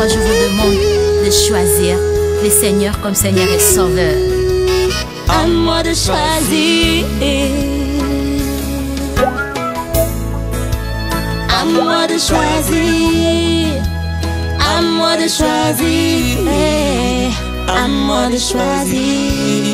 pourquoi je vous demande de choisir le Seigneur comme Seigneur et Sauveur. À moi de choisir. À moi de choisir. À moi de choisir. À moi de choisir.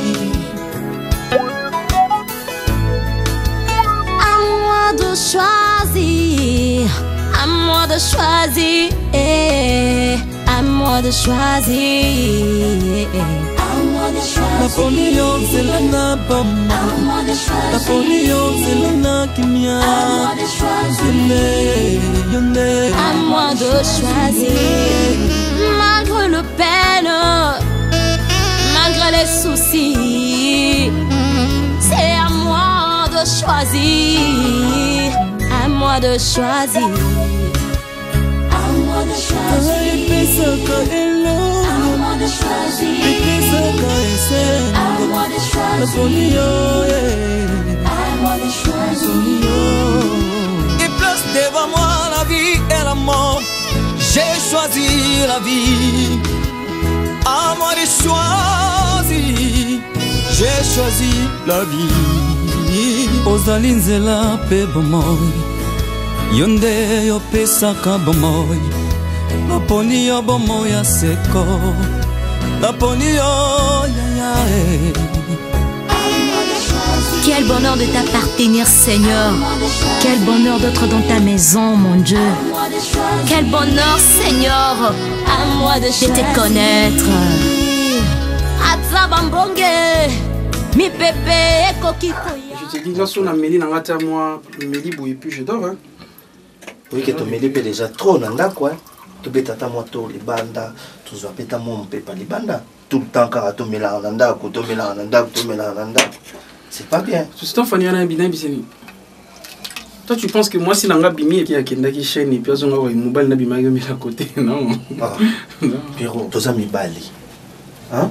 À moi de choisir. À moi de choisir. À moi de choisir. Napoléon c'est la nabama. Napoléon c'est la nakimia. À moi de choisir. Malgré le peine, malgré les soucis, c'est à moi de choisir. À moi de choisir. À moi de choisir. Il place devant moi la vie et la mort. J'ai choisi la vie. À moi de choisir. J'ai choisi la vie. Ozali nzela pe bomoy. Yonde yo pesaka bomoy. Naponi yo bomoy ya seko. Naponi yo ya. Quel bonheur de t'appartenir, Seigneur. Quel bonheur d'être dans ta maison, mon Dieu. Quel bonheur, Seigneur, à moi de te connaître. Je te dis, lorsqu'on a mêlé dans la moi, mêlé bouille plus, je dors. Oui, que tu mêlé déjà trop dans la quoi. Tu peux t'attendre moi tout les bandes, tu dois péter mon pépa les bandes. Tout le temps, quand tu mets la randa, tu mets la randa, tu mets la randa. C'est pas bien. C'est un fanny à bien biseni. Toi, tu penses que moi, si l'anga bimi qui a qui chaîne et puis on a une mobile n'a bima mis à côté, non? Pero, tu as mis bali. Hein?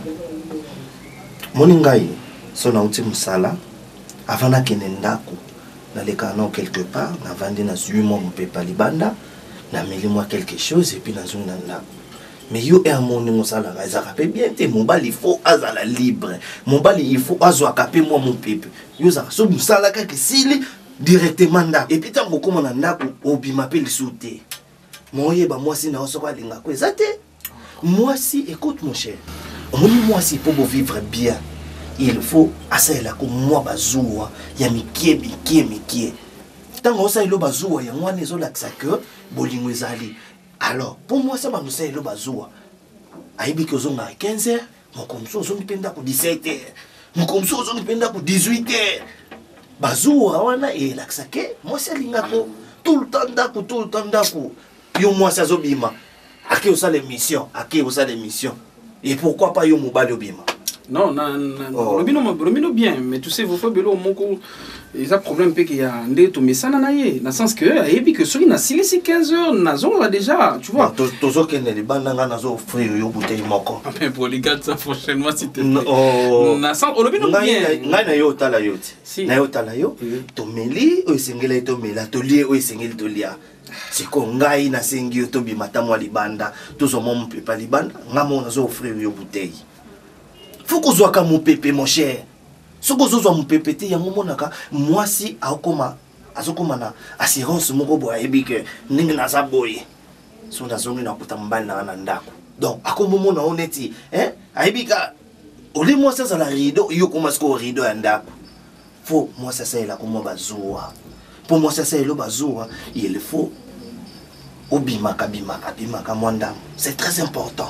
Moningai, son outil musala, avant na kenendako, na le canon quelque part, na vandi na zuimo mpepa libanda, na meli moi quelque chose et puis na zone nanda. Mais yo et mon musala, ça rappelle bien, te mon bal il faut azala libre, mon bal il faut azwa capé moi mon peuple. Yo ça so musala ka sili directement nda et puis tant ko komona ndako obi m'appelle souté. Moye ba moi si na osoka linga ko ezate. Moi si écoute mon cher. Moi si pour vivre bien, il faut assez là comme moi bazoua, ya mikie. Tant que ça il lo bazoua, ya moi nezo la que bolingo ezali. Alors pour moi ça va nous ça il lo bazoua. Aibi que zonga 15h, mon comme ça zongi penda pour 17h. Mon comme ça zongi penda pour 18h. Bazoua wana et la que moi c'est linga ko tout le temps d'ako. Yo moi ça zobima. Ake osa l'émission, Et pourquoi pas yo mobile obima? Non, le bien, mais tu sais, vous faites bello moko. Et ça problème peut qu'il y a un dé mais ça n'a naïe. Dans le sens que, et puis que sur une asile c'est 15 heures, nazon là déjà, tu vois. Toujours qu'il y a des bandes nazo offrir yo bouteille moko. Mais pour les gars, ça prochainement si tu. Oh. Nasan, le bien bien. Ngai na yo tala yo. Na yo tala yo. To meli o sengela to mela to lie o sengel to lia. C'est qu'on ngai na sengi yo to bi matamwa libanda. To zo mon pepa libanda, ngamo nazo offrir yo bouteille. Faut que soit comme mon pépé mon cher. Ce que soit mon pépé te yango monaka moi si akoma azokoma na assurance moko boya ebike ningi na za boye. So na zongi na kutambana na ndako. Donc akomo mona honnêti hein aibika oli moi ça la rideau yo koma sko rideau ya ndako. Faut moi ça c'est la comme bazoua. Pour moi ça c'est le bazoua, il faut obimaka bimaka mwanda. C'est très important.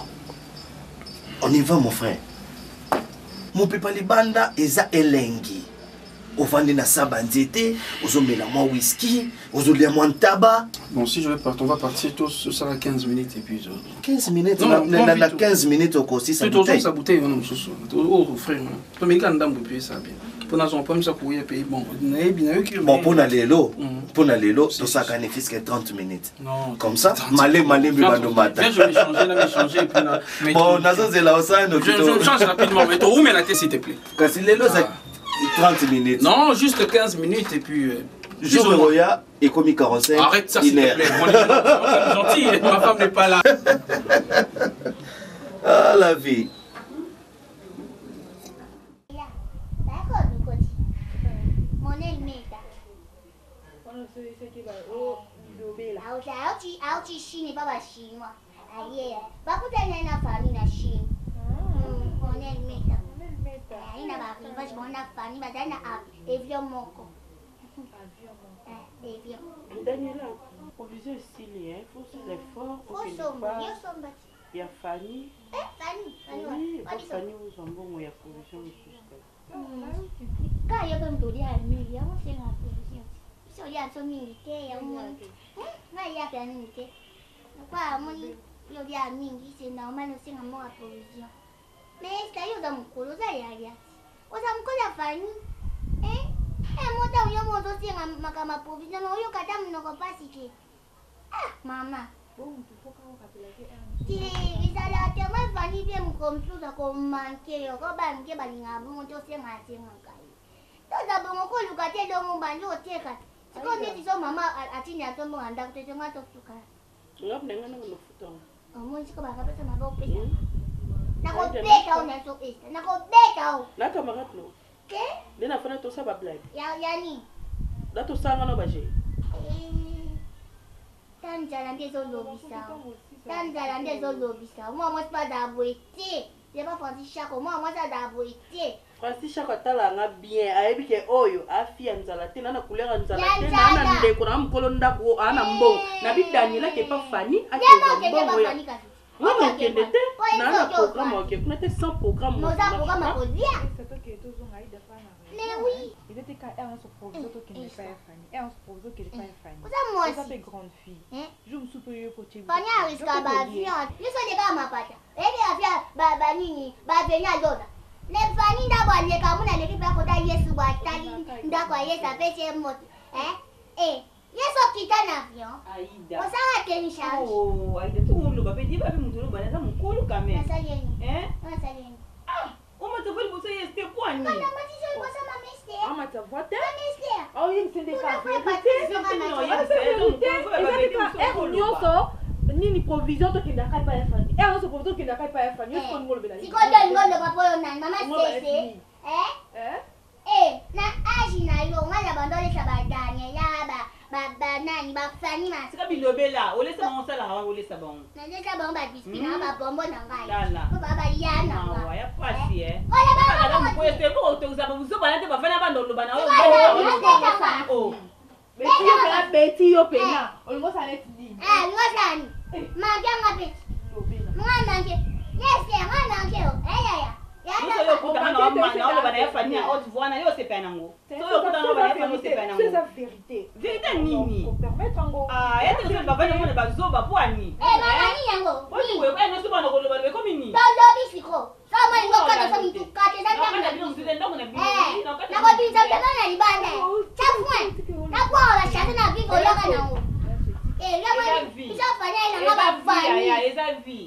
On y va mon frère. Mon peuple libanda eza elengi. Ovandi na sabanzete, ozomela moi whisky, ozolia moi tabac. Bon si je vais partir, on va partir tous ça à 15 minutes et puis 15 minutes na 15 minutes au cosi ça bouteille. Ça bouteille non soso. Oh frère. To me kanda mbupi ça bien. Pour nous on peut ça courir pays bon. Bon pour na lelo, to ça bénéfice que 30 minutes. Non. Comme ça, malé bibando mata. Je vais changer et puis bon nazo zela osa no. Je change rapidement mais to où me la tête s'il te plaît. Kasi lelo ça 30 minutes. Non, juste 15 minutes et puis jour Roya et comme 45. Arrête ça s'il te plaît. Gentil, ma femme n'est pas là. la vie. Daniela, provision est stylée, il faut faire l'effort pour qu'il y a Fanny. Fanny, Fanny vous en bon, il y a provision jusqu'à. Quand il y a comme tout, il y a un million, c'est la provision. Si il y a son militaire, il y a un monde. Il y a un militaire. Quoi, il y a un militaire, c'est normal, c'est un mot à provision. Mais c'est là, il y a un colo, ça y a rien. On s'en connaît la Fanny. Moi, je suis aussi ma provision, mais je suis pas si que. Ah, maman. Si les alateurs Fanny viennent comme ça, comme manquer, comme banquer, balinga, bon, je sais ma tête. Tout d'abord, on peut le gâter dans mon bandeau, c'est quand. Si on dit que maman a tenu à ton monde, donc tu te mets tout ça. Là, on est dans le photo. Moi, je suis comme ça, ma boppe. Na ko beta on na so esta. Na ko beta o. Na camarade no. Que? De na fana to sa ba blague. Yani. Da to sa ngano ba je. Tanzala ndezo lobisa. Tanzala ndezo lobisa. Moi pas d'abouete. Je pas Francis Chako. Moi ça d'abouete. Francis Chako tala nga bien. Ayebi ke oyo afia nzala te na couleur nzala te na ndeko na mkolo ndako ana mbo. Na bi Daniela ke pas Fanny a ke mbo ya. Non, non, il y a un programme, on a sans programme. Mais oui. Il était qu'à elle, on se pose qui n'est pas Fanny. Elle, on se pose qui n'est pas Fanny. Moi ça fait grande fille. Je me suis payée pour te Fanny a risqué à ma vie. Je suis déjà ma pâte. Et bien, Babani, Babena Loda. Les Fanny d'abord, les Cameroun, les Ripa Kota, Yesu, Batali, D'accord, Yes, a fait ses mots. Eh? Yes, qui t'a un avion. Aïda. On s'en a qu'une charge. Oh, Aïda, tout le monde va dire, va me montrer, va me coller quand même. Ça y est. Hein? Ça y est. Ah, on m'a dit, vous savez, c'était quoi, ni? On m'a dit, je vois ça, ma mystère. On m'a dit, voté? Ma mystère. Oh, il s'est décalé. Ni provision to kinda kai pa Fanny. Eh on se provision kinda kai pa Fanny. Est-ce qu'on ngolo bela? Si ko don ngolo pa polo nan mama sese. Na aji na yo ngala bandole sabadanya ya ba nani ba Fanny ma. Sika bilobela, ole sa mo sala hawa ole sa bon. Na le sa bon ba biscuit na ba bombo na ngai. Lala. Ko ba ya na. Ah, ya pasi Ola ba ba ko este ko to za ba buzo ba na te ba fana ba ndolo ba na. Oh. Beti yo pena. Olmo sa net di. Yo sani. Ma ga ngabe. Mwana nge. Yes, mwana nge. Ya. Yo yo ko ta na ma na ole ba na Fanny a haute voix na yo se pena ngo. So yo ko ta na ba na Fanny se pena ngo. C'est la vérité. Vérité nini? Pour permettre ngo. Ah, ya te so ba ba na ba zo ba poani. Mama ni yango. Boni we ba no so ba no ko lo ba le ko mini. Dodo bisiko. Sama ngo ka so mitu ka te za Na kana bi no sile ndo na bi. Na ko bi za te na ni bana. Chafwe. Na ko la shata na bi ko ya kana ngo. La moi, ils ont fait la famille. Esa vie.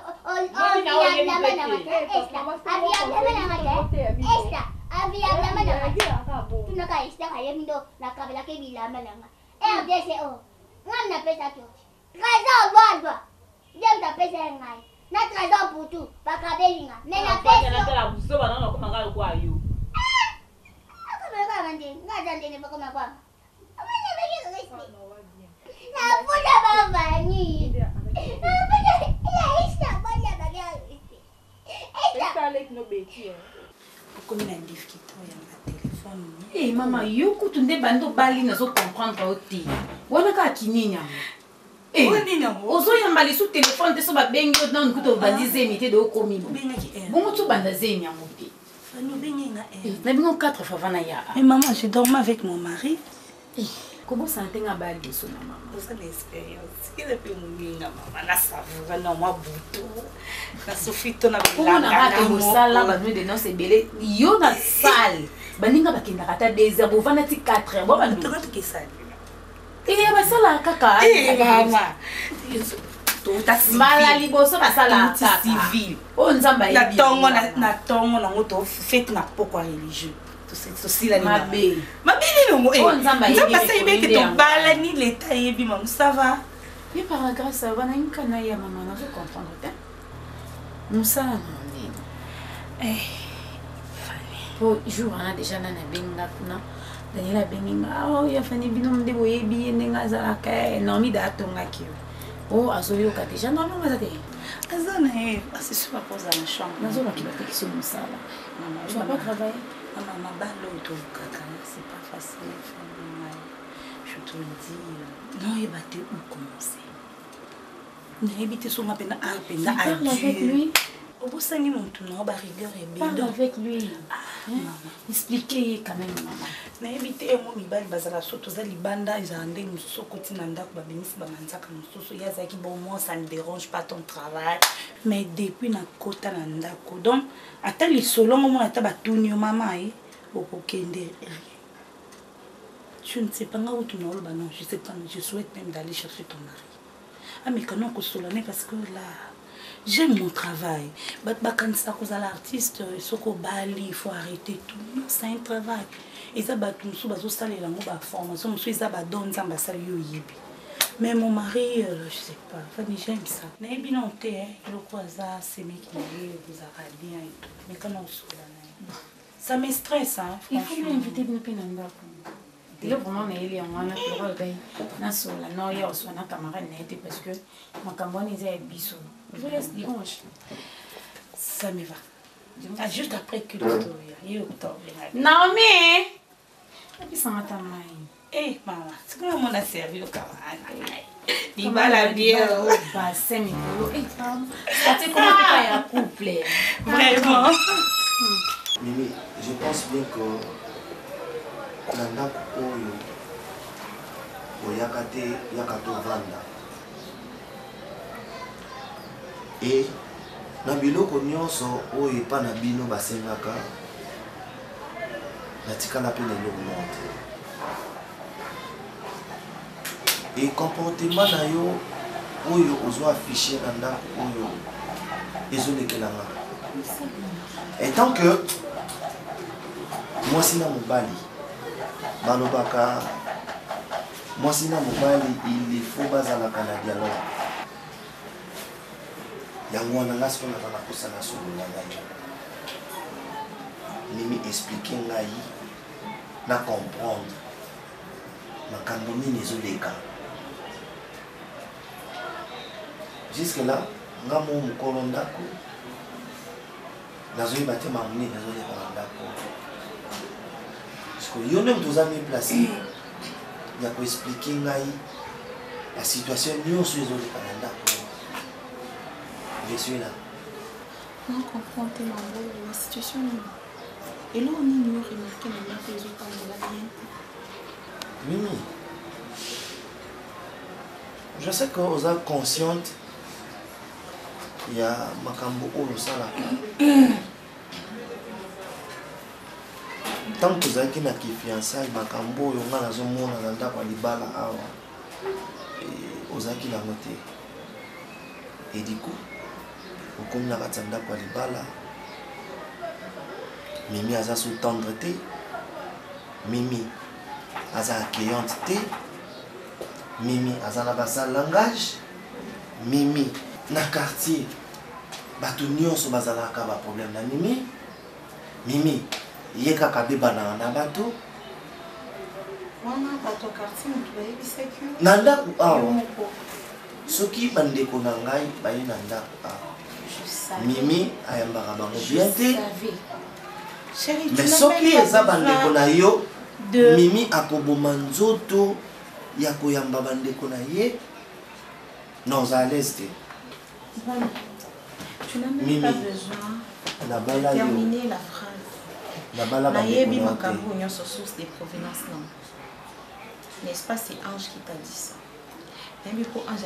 Eh maman, yo kutunde bando bali na zo comprendre oti. Wana ka kinini yango. Eh, ozo yambali sous téléphone te so ba bengi yo na nkuto bandi zemi te do komi. Bongo tu banda zemi yango te. Na bingo 4 fois vana ya. Mais maman, je dormais avec mon mari. Comment ça t'enga bali so na maman? C'est l'expérience. Il est plus mouinga maman, na savura na moi buto. Na sofito na bilanga. On a raté sala ba de non c'est belé. Yo na salle. Baninga bakenda kata 2 heures, bo vana ti 4 heures. Bo ba ndonga to sala. Eh ba sala kaka. Eh mama. Mala liboso ba sala civil. O nzamba yebi. Na tongo na ngoto fête na poko religieux. Ceci là mabe non nzamba yebi que ton bala ni l'état yebi maman ça va. Et par grâce ça va na nkana ya maman na je comprendre. mosala na ndenge po jour wana déjà nani abenginga kuna Daniel abenginga oyo Fani bino nde boyebi ye ndenge azalaka Naomi da atongaki yo azoyoka déjà Naomi aza te aza na ye asisi bakoza na chambre nazolaki batekisi mosala tu vas pas travailler maman balo tolukaka c'est pas facile je te le dis non yeba te où commencer nayebi te songa mpena apenda adieu obosangi motu na barigueur parle avec lui expliquez quand même maman nayebi te emo mibali bazala so toza libanda ezala ndenge mosusu okoti na ndako babimisi bamanzaka mosusu ye azalaki bon moi ça ne dérange pas ton travail mais depuis nakota na ndako donc ata lisolo ngo mona ata batuni yo mama ye okokende je ne sais pas nga où tu n'as non je sais pas je souhaite même d'aller chercher ton mari mais quand on consolane parce que là j'aime mon travail. Quand ça cause à l'artiste, il faut arrêter tout. C'est un travail. Et ça va tout sous saler la formation. Ça va donner ça mais mon mari, je sais pas. Fanny j'aime ça. Mais bien on t'est le croisa c'est mes qui vous arrêtez et tout. Mais quand on se ça me stresse hein. Il faut m'inviter une pénanda. Il est vraiment né en wana pour regarder. Na sola no ya so na camarade net parce que ma cambone est biso. Je laisse dimanche. Ça me va. Juste après que le octobre. Naomi. Et ça m'a tamai. Eh maman, c'est comment on a servi au camarade. Il va la bien au bassin mais eh femme. Ça te comment tu es un couple. Vraiment. Mimi, je pense bien que na ndako oyo oyaka te yaka tovanda e na biloko nyonso oyo epa na bino basengaka natikala mpe lelo monte e comportement na yo oyo ozwa affiche na ndako oyo ezolekelanga et tant que mwasi na mobali balobaka mwasi na mobali il faut bazalaka na dialogue yango wana nga siko naza nakosala solo na ngai Mimi explique ngai na comprendre makambo nini ezoleka jusque là nga mo mokolo ndako nazoyeba te makambo nini ezoleka na ndako yo même tous amis placés il y a expliquer ngai la situation nyonso ezoleka na ndako je suis là on comprend tellement la situation et là on est remarqué maintenant que les autres ont la bien Mimi je sais que vous êtes consciente il y a makambo oyo salaka tant que vous na kifiançailles makambo oyo nga nazomona na ndako ya libala awa ozalaki nango te et du coup okomi na kati ya ndako ya libala Mimi aza sous tendre te Mimi aza accueillante te Mimi aza na basal langage Mimi na quartier bato nyonso bazalaka ba problème na Mimi ye kaka bebana na bato wana bato quartier mutu bayebisa que na ndako awa soki bandeko na ngai baye na ndako awa Mimi ayambaka bango bien te mais soki eza bandeko na yo Mimi akoboma nzoto ya koyamba bandeko na ye non à l'aise te tu n'as même pas besoin de terminer la phrase nayebi makambo nyonso source de provenance non n'est-ce pas c'est Ange qui t'a dit ça nayebi po Ange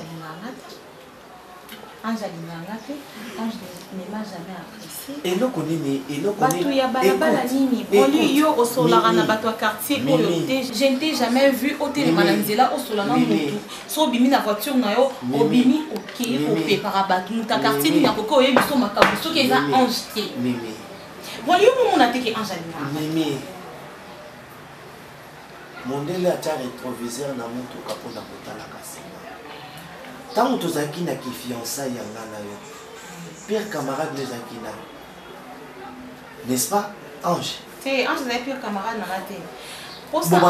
alinganga te Ange ne m'a jamais apprécié eloko nini bato ya balabala nini oli yo osolaka na bato ya quartier oyo te je ne t'ai jamais vu otelema na nzela osolanga motu so obimi na voiture na yo obimi okei opepaka bato motu ya quartier nini akoki oyebi so makambo soki eza Ange te wali yo momona te ke Ange alinganga Mimi mondele atia rétroviseur na motuka mpona kotalaka nsima ntango tozalaki na kifiançai ya nga na yo Pire camarade les Akina. N'est-ce pas, Ange? C'est Ange, c'est pire camarade dans la tête. Vous avez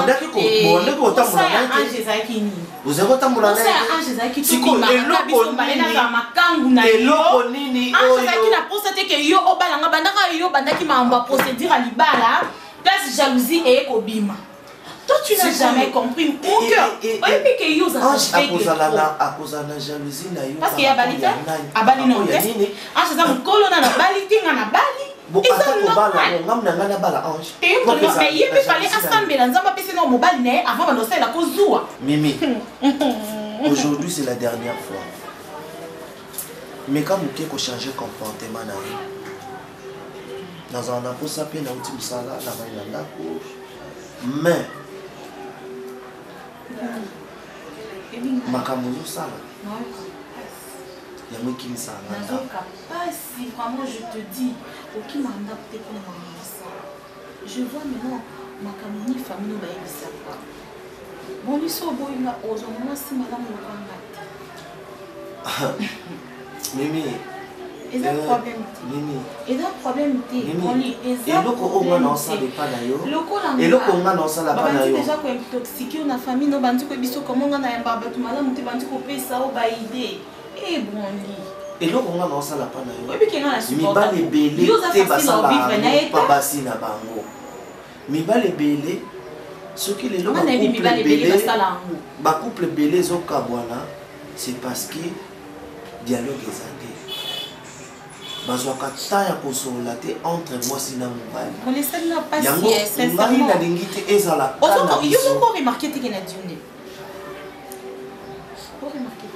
toi, tu n'as jamais compris. Mon cœur. Parce qu'il y a Balita. À Bali, non. Ah, c'est ça, mon colonel à Bali, à Bali. Mais il peut parler à Sambé, dans un papier, non, mon Bali, avant de lancer la cause d'où. Mimi, aujourd'hui, c'est la dernière fois. Mais quand vous avez changé de comportement, dans un apôtre, ça peut être un petit salade, mais Makamozo Sala. Il y a moi qui me sala. Si vraiment je te dis, aucun mandat pour te prendre ça. Je vois maintenant Makamoni famille va y savoir. Bon, lui so boy na ozo moi si madame le kanga. Mimi. Et un problème. Mimi. Et un problème té. Mimi. Et loko o nga na sala pa na yo. Et loko nga na sala pa na yo. Déjà ko intoxiqué na famille no bantu ko biso comment nga na yamba batu madame te bantu ko pesa o ba idée. Et bon li. Et loko nga na sala pa na yo. Oui puis nga na support. Mi ba le belé te basala pa basi na bango. Mi ba le belé ce qui les loko couple belé zo kabwana c'est parce que dialogue ezate. Bazwaka ta ya kosola te entre moi sina mobali. On essaie de pas si sincèrement. Na lingite ezala. Autant yo ko remarquer te que na dune. Ko remarquer.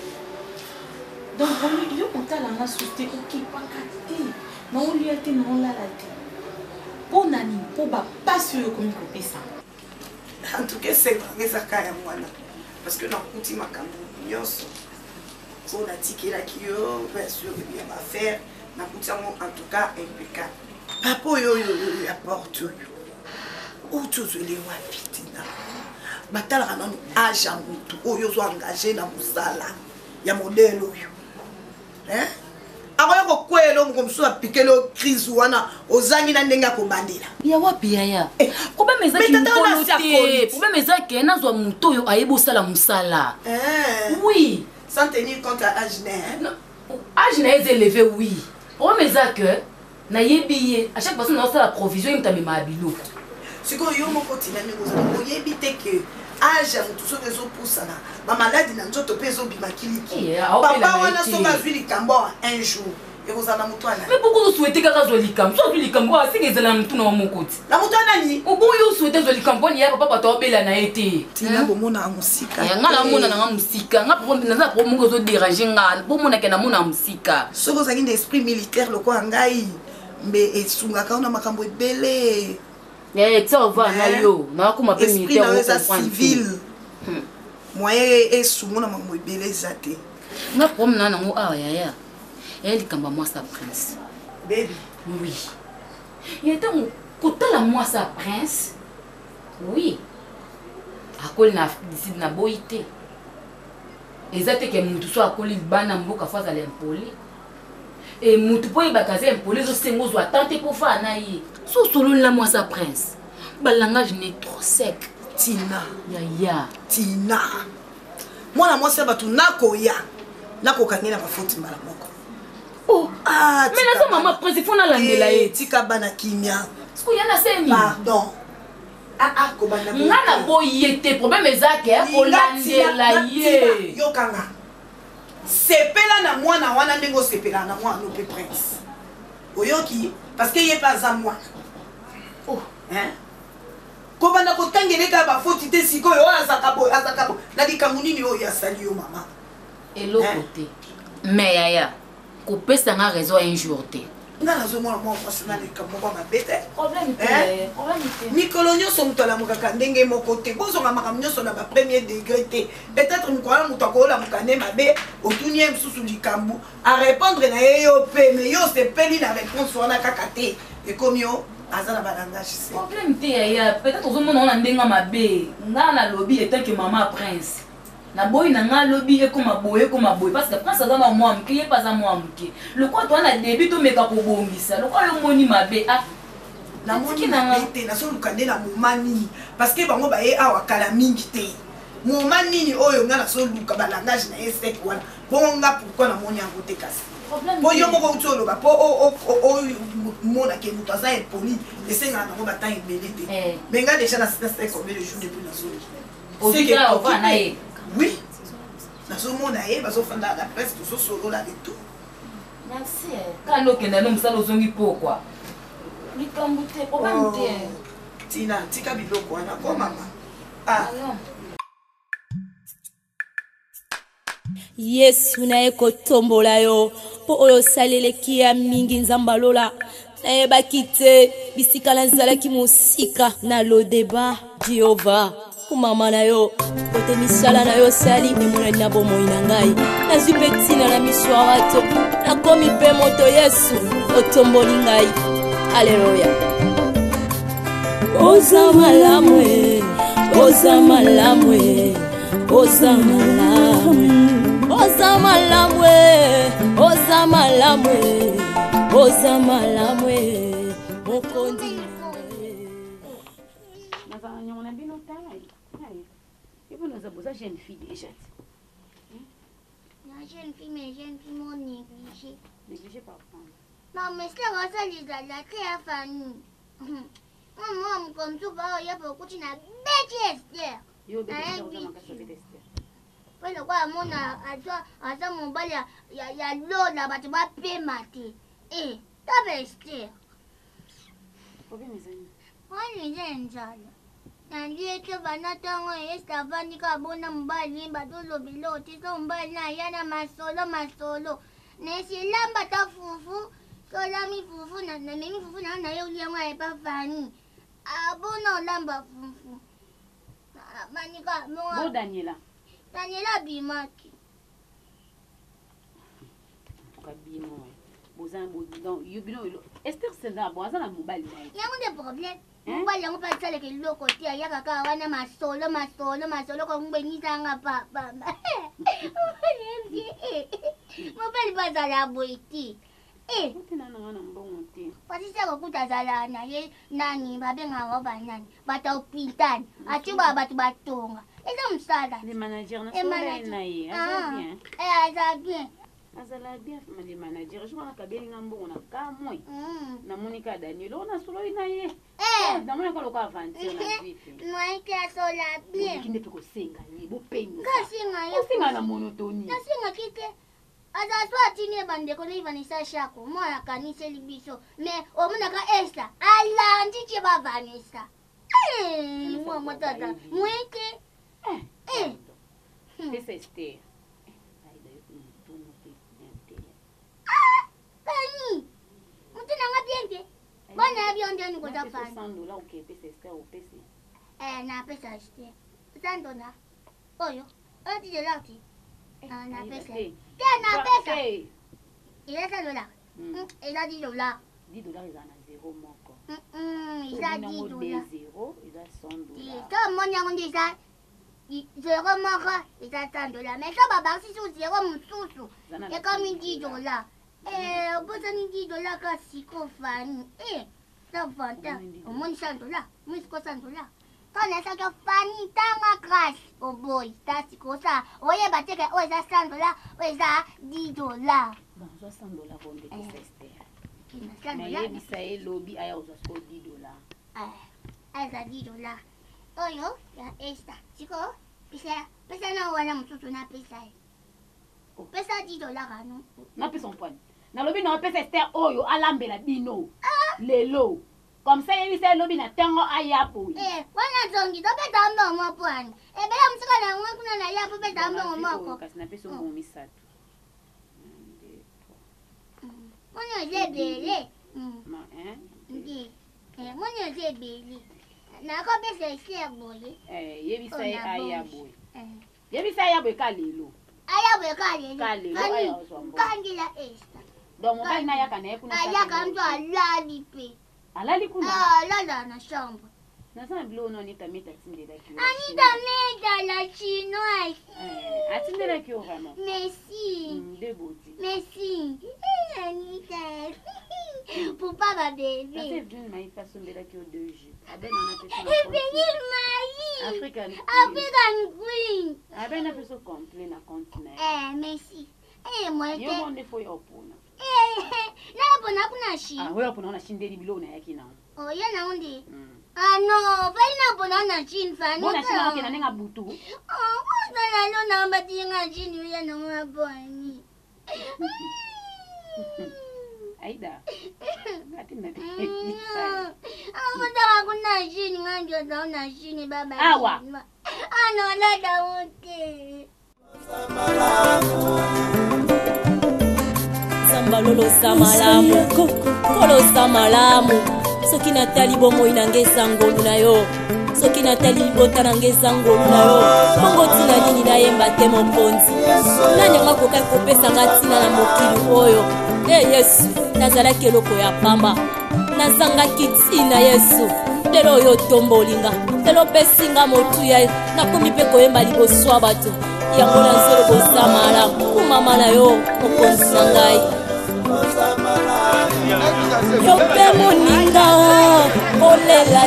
Donc on yo monta la nga souté OK pas kati. Na on lui a été non la la te. Pour nani pour ba pas sûr comme ko pesa. En tout cas c'est vrai ça ka ya mwana. Parce que na kuti makambo nyonso. So na tikela kiyo bien sûr bien va faire. En tout cas impeccable. Papa yo apporte yo. Où tu les wapitina. Batala kana âge mutu oyo zo engagé na musala. Ya modèle oyo. Hein? Akoya ko kwelo mkomsu apikelo crise wana ozangi na ndenga ko bandela. Ya wapi ya? Problème ezaki mukolo te. Problème ezaki na zo mutu oyo ayebo sala musala. Oui. Sans tenir compte à âge né. Âge né est élevé oui. Problème ezaki na yebiye à chaque personne na sala provision imtamema biloko. Siko yo moko tinani ko yebi te que âge mutu so rezo pusana. Ma maladie na nzoto pezo bimakiliki. Papa wana so bazwi likambo un jour. Mais pourquoi vous souhaitez que vous likambo? Soit likambo c'est que la mutu na mokoti. La mutu nani? Au bout vous souhaitez likambo ni papa papa bela na été. Tina bomona musika. Ya ngala mona na musika. Nga pour na pour mongo zo déranger ngala. Pour mona ke na mona musika. So vous avez d'esprit militaire loko angai. Mais esunga ka na makambo ebele. Ya ça va na yo. Na ko mape militaire au civil. Moyen esunga na makambo ebele zate. Nga pour na ngo awa ya. Elle dit moi sa prince. Baby. Oui. Il était un côté la moi sa prince. Oui. À quoi il n'a décidé na boité. Exacte que mutu so akoli bana mboka fois aller impoli. Et mutu po ibakaze impoli zo sengo zo attente pour faire na yi. So solo la moi sa prince. Ba langage n'est trop sec. Tina. Ya. Tina. Moi moi ça ba tu nako ya. Nako kangena ba faute mala moko. Oh, ah, mais là, maman, prince, il faut la langue. Tika bana kimia. Est-ce qu'il y a seni? Pardon. Ah, kobana. Ngana boyete, problème ezake, ko landela ye. Yokanga. Sepela na mwana wana ndengo sepela na mwana no prince. Oyoki, parce que yé pas à moi. Oh, hein? Kobana ko tangeleka ba faute te siko yo azakabo. Na dikamuni ni o ya sali yo mama. Et l'autre côté. Mais yaya. Couper ça a raison un jour té. Na raison moi personnel comme moi ma bête. Problème té. Nicolonio sont la mukaka ndenge moko té. Bozo nga makamnyo so na ba premier degré té. Peut-être mkola mutako la mukane mabe otunie msusu likambu à répondre na yo pe mais yo se peli na réponse wana kaka té. Et comme yo azana balangage c'est. Problème té ya peut-être aux monde on ndenga mabe. Nga na lobby étant que maman prince. na boy na nga lobi ekoma boye parce que prince aza na mwa muke ye pas za mwa muke lokwa to na début to meka ko bongisa lokwa lo moni mabe ah na moni na te na so lukande na momani parce que bango ba ye awa kala mingi te momani oyo nga na so luka ba langage na esek wana bonga pourquoi na moni yango te kasi po yo moko utolo ba po o mona ke muto za impoli esenga na ngo ba temps ebele te mais nga déjà na c'est combien de jours depuis na so c'est que on va na ye oui nazomona ye bazofanda la presse tososolola le tout merci quand okenda no musala ozongi pokwa likambo te problème te tina tika biloko wana ko mama ah Yesu naye kotombola yo po oyo saleleki ya mingi nzambalola nayebaki te bisika nazalaki mosika na lodeba Jehova kumama na yo kote misala na yo sali emonani na bomoi na ngai nazwi mpe ntina na miswarato nakomi mpe moto Yesu otomboli ngai aleluya oza malamwe oza malamwe oza malamwe oza malamwe oza malamwe oza malamwe mokondi jeune fille déjà. La jeune fille, mais jeune fille m'ont négligé. Négligé par quoi? Non, mais c'est quoi ça, les très à famille. Moi, comme tout, il y a beaucoup de bêtises. Yo, bêtises. Voilà quoi, mon à ça, mon bal, il y a l'eau là-bas, tu vas payer maté. Eh, t'as vesté. Combien mes amis? Moi, je viens Nandiye ke bana tango estavani ka bona mbali badolo biloti so mbali na yana masolo nesi lamba ta fufu so lami fufu na mimi fufu na yo liangwa e pa fani abona lamba fufu manika mo Daniela bimaki kabino bozan bodon yubino Esther Senda bozana mobali yango de problème mbali yango pa sala ke loko te ya kaka wana masolo ko ngbenisa nga papa mobali bazala boiti pasisa kokutazala na ye nani babenga ngo banani bataupitani acuba batu batonga eza msala aza bien azala bien les managers je wana kabeli ngambo na kamwe na Monica Daniel ona solo ina ye na mona ko avancer na vie moi qui sola bien kinde pe ko senga ni bo penga kasinga yo singa na monotonie kasinga kite aza swa tini bande ko ni Vanessa Shako moi kanise libiso mais omona ka Esther ala ndiche ba Vanessa moi matata moi que c'est Esther Pani, mutu nanga bienge. Bana ya bionde ni koza fani. $100 ukepesa Esther upesi. Na pesa Esther. $100. Oyo, oti de lati. Na pesa. Na pesa. Il est $100. Il a $10. $10 ils en a zéro moko. Il a $10. Zéro, il a $100. Ça mon yango déjà. Zéro moko, il a $100. Mais ça baba si sur zéro mususu. Et comme $10. Bosa ni $10 ka siko fani. Ça vanta. Au moins $100. Moi siko $100. Quand on a ça que fani tama crash. Oh boy, ça siko ça. Oye bateke o ça $100, o ça $10. Bon, $60 pour des Esther. Mais il bisa e lobby aya uza sko $10. Aya $10. Oyo, ya Esther. Siko, pesa na wana mtutu na pesa. Pesa $10 ano. Na pesa mpani. Na lobi na pesa Esther oyo alambela dino. Lelo. Comme ça il lobi na tango ayapo. Wana zongi to pesa mbo mo pwani. Bela msika na ngwa kuna na yapo pesa mbo moko. Kasi na pesa mbo misatu. Mwana zebele. Ndi. Mwana zebele. Na ko pesa Esther boye. Yebisa ayapo. Yebisa ayapo kalelo. Ayapo kalelo. Kalelo ayapo. Kangila Esther. Donc mon père n'a yaka na kuna. Ayaka mtu alali pe. Alali kuna. Lala na chambre. Nasa bilo no ni tamita tindela ki. Anita meta la chinoise. Atindela ki vraiment. Merci. Deboti. Merci. Anita. Pour pas ma bébé. C'est venu ma façon de la ki au 2G. Aben on a fait ça. Et venir Marie. African Queen. Aben a fait ça complet na continent. Merci. Moi yo monde foi opona. Na opona kuna shi. Wewe opona na shindeli bilo na yake na. Oh ya na undi. No, vai na opona na chin fa. Bona shina yake na nenga butu. Bona lo na mbati nga chin yo ya na maboni. Aida. Ngati na. Mutaka kuna chin nga ndio na chin baba. Awa. No la da undi. Sambalolo samalamu kolo samalamu soki natali bomoi na ngeza ngolu na yo soki natali libota na ngeza ngolu na yo bongo tina nini nayemba te mokonzi nani yango akoka kopesa nga tina na mokili oyo yesu nazalaki eloko ya pamba nazangaki tina yesu lelo oyo otombolinga lelo opesinga motuya nakomi mpe koyemba liboso ya bato yango nazolo kosamala kumama na yo mokonzi na ngai yo mpe moninga kolela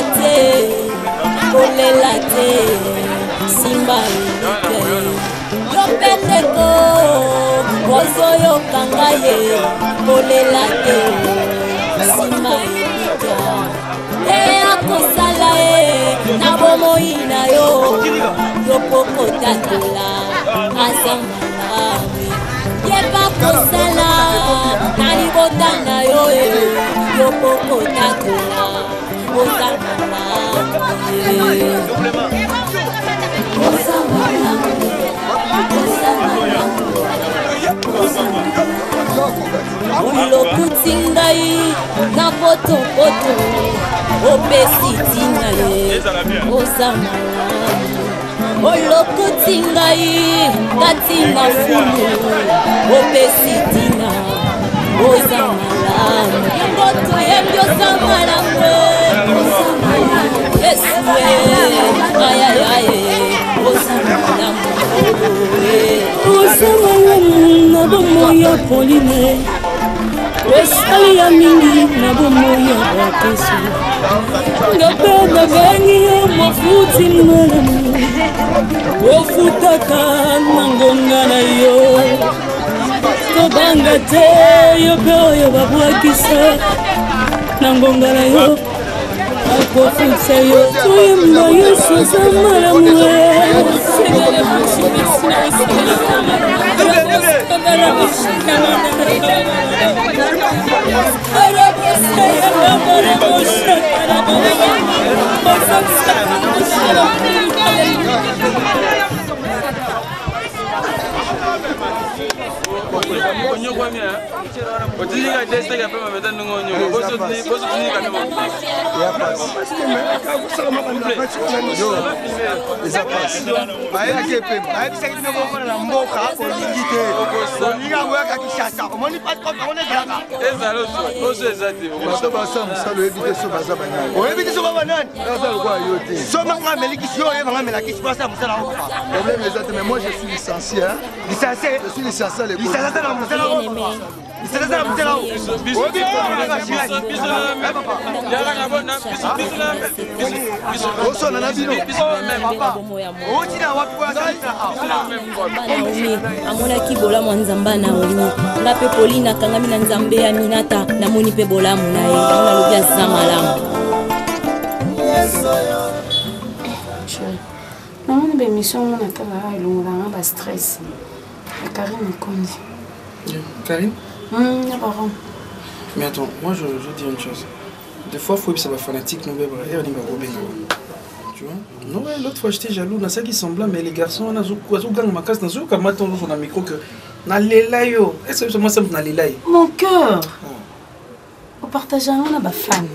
te simba elike yo mpe ndeko ozoyoka ngai ye kolela te simba elike akosala ye na bomoi na yo yokokotatola azamalamu yeba kosala na libota na yo yokokotatola olokuti ngai na potopoto opesi tina ye ozamalamu olokuti ngai kati na fulu opesi tina ozamalamu mboto yembi ozamalamu yesue ayayaye ozamalamu na bomoi ya Pauline esali ya mingi na bomoi ya bapesu ngape nabengi yo mofuti malamu ofutaka na ngonga na yo kobanga te yo mpe oyo babwakisa na ngonga na yo akofutisa yo toyemba yesu aza malamu Moi je suis licencié. Je suis licencié à l'école. amonaki bolamu ya nzambe naomi nga mpe Pauline akangami na nzambe ya minata namoni mpe bolamu na ye yango nalobi aza malamu namoni bemission ngo natalaka elongolanga bastress ya Karine Kondi. Karine ya baron. Mais attends, moi je dis une chose. Des fois, faut que ça va fanatique, nous, et on y va robin. Tu vois? Non, ouais, l'autre fois j'étais jaloux, dans ça qui semblait, mais les garçons, on a gang ma casse, dans ce cas, maintenant, on a un micro que. Na lelayo. Est-ce que moi ça me na lelayo? Mon cœur. Au partage, on a ma fan.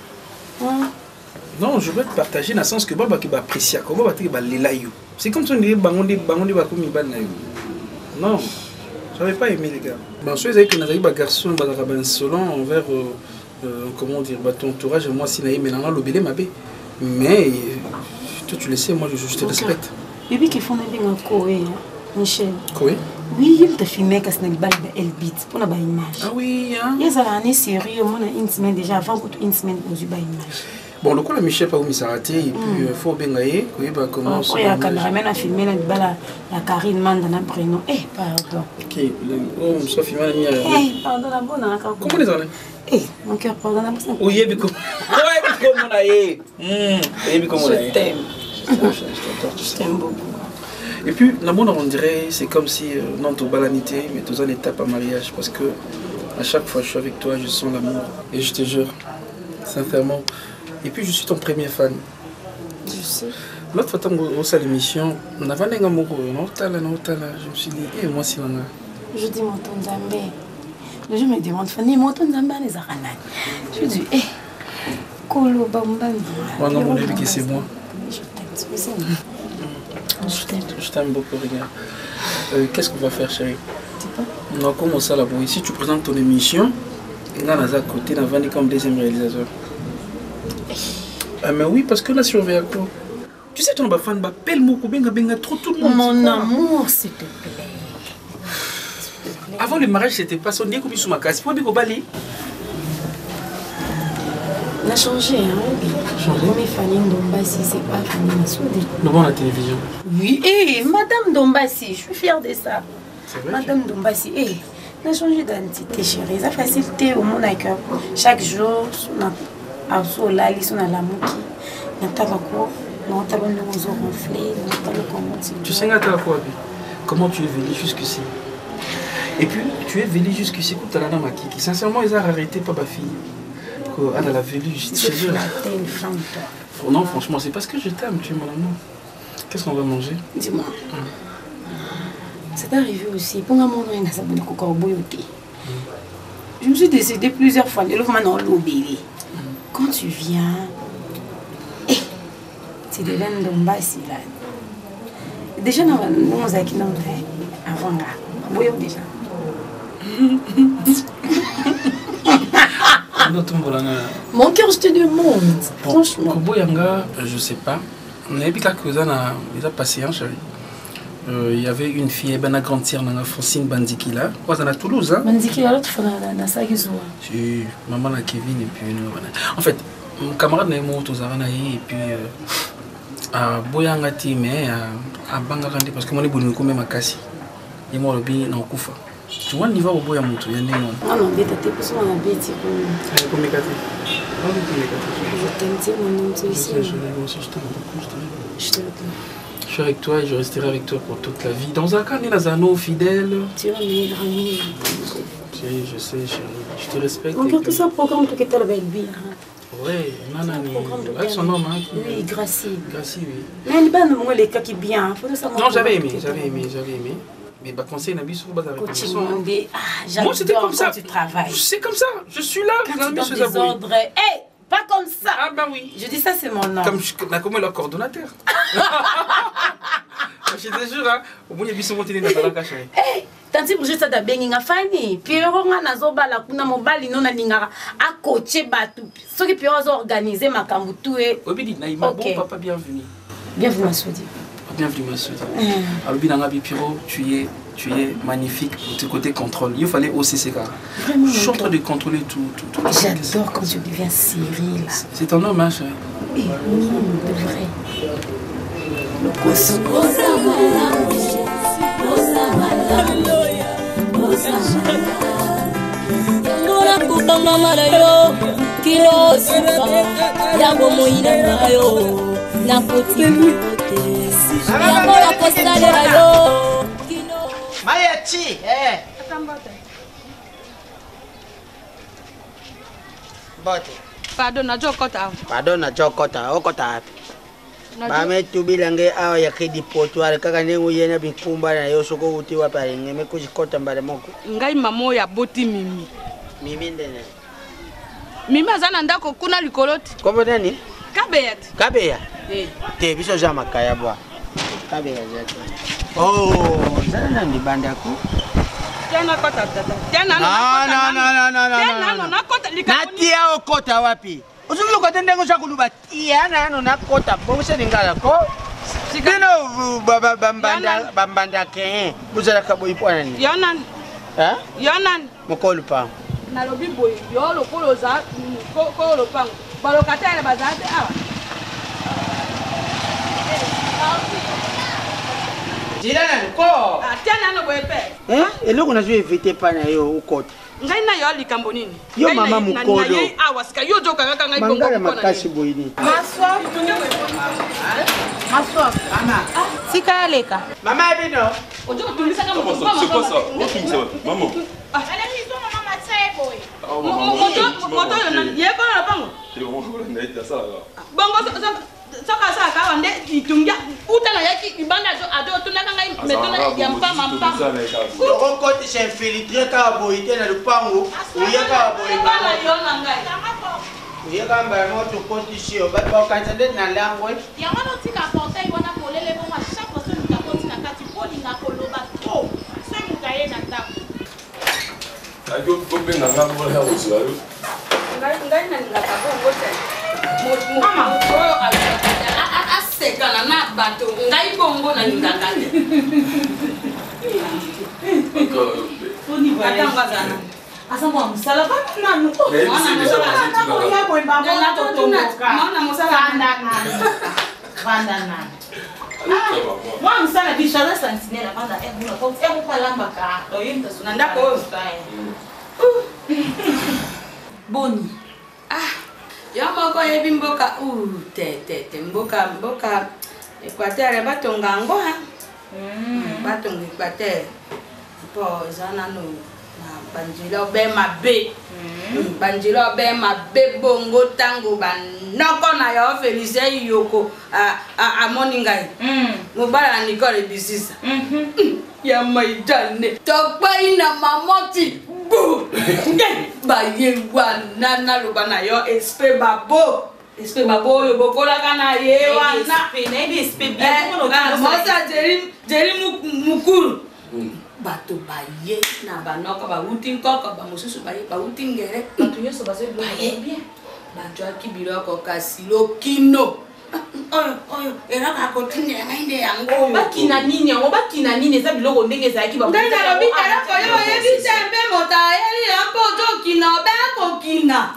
Non, je veux te partager dans le sens que Baba qui va apprécier, comment va te lelayo. C'est comme si on dirait bangondi va comme il va na yo. Non. J'avais pas aimé les gars. Bon, je sais que nous avons des garçons selon envers comment dire ton entourage moi si naïe mais non l'obélé ma bé. Mais toi, tu le sais, moi, je te respecte. Et puis, qu'il faut bien Koé, Michel. Koé? Oui, il t'a filmé quand c'est une balle de Elbit pour la image. Ah oui, hein? Il y a une série, on a une semaine déjà avant que une semaine pour la image. Bon, le coup, la Michel, pas où il s'est raté, et puis il faut bien gagner. Oui, bah, comment ça? Il y a un caméraman à filmer la Karine Manda dans le prénom. Eh, pardon. Ok, on soit filmé la mienne. Eh, pardon, la bonne. Comment les années? Eh, mon cœur, pardon, la bonne. Oui, mais comment? Oui, mais comment on a Je t'aime. Je t'aime beaucoup. Et puis, on dirait, c'est comme si, non, tu as balanité, mais tu as une étape à mariage. Parce que, à chaque fois que je suis avec toi, je sens l'amour. Et je te jure, sincèrement. Et puis, je suis ton premier fan. Je sais. L'autre fois, on a l'émission, on avait un amour, je me suis dit, eh, moi, c'est là. Je dis, mon ton Zambé. Les gens me demandent, Fanny, mon ton Zambé, les Aranan. Je dis, eh, Kolo, Bamban. Moi, non, mon avis, c'est moi. Je t'aime beaucoup, regarde. Qu'est-ce qu'on va faire, chérie? On a commencé à la voir. Si tu présentes ton émission, là, on a à côté, on a vendu comme deuxième réalisateur. Ah, mais oui, parce que là, surveille à quoi? Tu sais, tu as un fan, appelle-moi, trop tout le monde. Mon amour, s'il te plaît. Avant le mariage, c'était pas ça. On dit qu'on est sous ma casse. Faut dire qu'on Bali. On a changé, hein? Changé. Mais Fanny Ndombassi, c'est pas Fanny Massoudi. Devant la télévision. Oui, eh, Madame Ndombassi, je suis fière de ça. C'est vrai? Madame Ndombassi, eh, on a changé d'identité, chérie. Ça facilité au monde avec chaque jour, on a la liste, on a la mouki, on a tabako, on a tabako, on a ronflé, on a tabako. Tu sais, comment tu es venu jusqu'ici? Et puis, tu es venu jusqu'ici pour ta dame qui. Sincèrement, ils ont arrêté pas ma fille. Elle a venu chez eux. Non, franchement, c'est parce que je t'aime, tu es mon amour. Qu'est-ce qu'on va manger? Dis-moi. C'est arrivé aussi. Pour un moment, il y a un coco je me suis décidé plusieurs fois. Quand tu viens, tu deviens Ndombassi là. Déjà, nous avons avant là. Oui, déjà. Mon cœur, je te demande. Franchement. Koboyanga, je sais pas. On avait quelques années, ils ont passé un chéri. Il y avait une fille, une grande sœur, Francine Bandikila. On a Toulouse. Hein? Bandikila, l'autre fois, dans sa guise. Si, maman a Kevin et puis nous. En fait, mon camarade n'a pas été et puis à Boyanga mais à Bangarandi parce que moi, je suis venu à Kassi. Et moi, je suis venu à Koufa. Tu vois, le niveau où Boyanga est venu. Non, non, je t'ai pas souvent à Béti. Je t'aime, mon nom, c'est ici. Je t'aime. Je suis avec toi et je resterai avec toi pour toute la vie. Dans un cas, on est dans un eau fidèle. Tu es un meilleur ami. Je sais, chérie. Je te respecte. Regarde tout ça, programme tout qui est avec lui. Oui, Nanani. Avec son nom, hein. Oui, Gracie. Gracie, oui. Mais il y a les cas qui bien. Non, j'avais aimé. Mais bah, conseil n'a pas avec moi, c'était comme ça. Tu travailles. C'est comme ça. Je suis là. Quand tu donnes des ordres. Hé, pas comme ça. Ah ben oui. Je dis ça, c'est mon nom. Comme le coordonnateur. Je te jure, hein. Au bout, il y a des gens qui sont cachés. Hé, tanti pour juste ça bengi nga fani. Pierrot nga nazoba la kuna mobali non na lingara a coacher batu. Ce qui Pierrot a organisé makambu tout et. Obidi na ima bon papa bienvenue. Bienvenue Massoudi. Bienvenue Massoudi. Alors bien Ngabi Pierrot, tu es magnifique du côté contrôle. Il fallait aussi ces gars. Je suis en train de contrôler tout. J'adore quand tu deviens Cyril. C'est ton homme, hein, chérie. Oui, de vrai. Le coussin. Mayachi, Bote. Pardon, na jokota. Pardon, na jokota. Okota. Bame tubilange awa ya kidi potwale kaka nengu yena bikumba na yo soko utiwa pale ngeme kujikota mbale moko. Ngai mamo ya boti mimi. Mimi ndene. Mimi azana ndako kuna likoloti. Kombo nani? Kabeya. Kabeya. Te biso za makaya bwa. Kabeya zetu. Oh, zana ndi bandako. Tena kota tata. Tena no. Tena no nakota. natia okota wapi ozuluka te ndenge osakoluba tia nano nakota bongisa lingala ko bino bambanda ke bozalaka boyi mpo nani yo nani mokolo pango nalobi boye yo lokolo oza kolo lopango balokatele bazala te awa jila nani ko atia nano boye pe eloko nazo evite pa na yo okota ngai na yo likambo nini yo mama mokolo awa sika yo jokangaka ngai bongo mangala makasi boye nini maswa mama sika yaleka mama bino ojoka tulisaka moto yekona na pango bongo soka saka wande itungia utana yaki ibanda ato tunaka ngai metona ya mpama okoti se infiltré ka boite na lupango uyaka boye bana yona ngai uyaka mba moto koti sio ba kanza de na langwe ya wana tika portail wana kolele bon à chaque fois que nous koti na kati poli na koloba to c'est mukaye na ndako ayo kope na ngamo ya usuario ngai na ngaka bongo te mama oyo asekana na bato ngai bongo na ngaka te atanga zana asamba musala ba nanu mwana musala na ya boy baba na to tomoka mwana musala bandana moi musala bishala sentinelle banda ebuna ko ebo palamba ka oyinta suna ndako oyo boni yo moko yebi mboka te mboka Équateur batonga ngo ha batonga Équateur po zana no na banjila be mabe banjila be mabe bongo tango banoko na yo Félicien Yoko a moningai mobala Nicole Bisisa ya maidane tokpai na mamoti bu ba yewa nana lobana yo esprit babo yo bokola kana yewa na penebi esprit bien mosa jeri mukuru bato baye na banoko ba uti nkoko ba mususu baye ba uti ngere bato yoso bazo bien bato akibiroko kasi lokino oyo era ka kotinga ngainde yango bakina nini eza biloko ndenge ezalaki ba ndenge lobi era ko yo yebi tembe mota eli ampo jokina ba kokina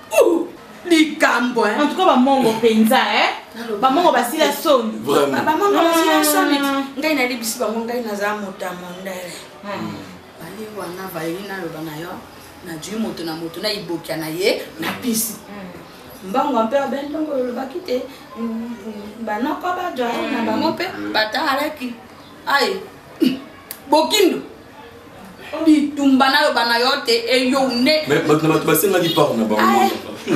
likambo en tout cas ba mongo penza ba mongo basila soni ba mongo basila soni ngai na libisi ba mongo ngai na za mota mondele bali wana vaina lo bana yo na ju moto na ibokia na ye na pisi mbongo mpe bentongo lo bakite banoko ba jo na bango mpe batalaki ai bokindo bitumba na yo bana yote eyone mais maintenant basenga di par na bango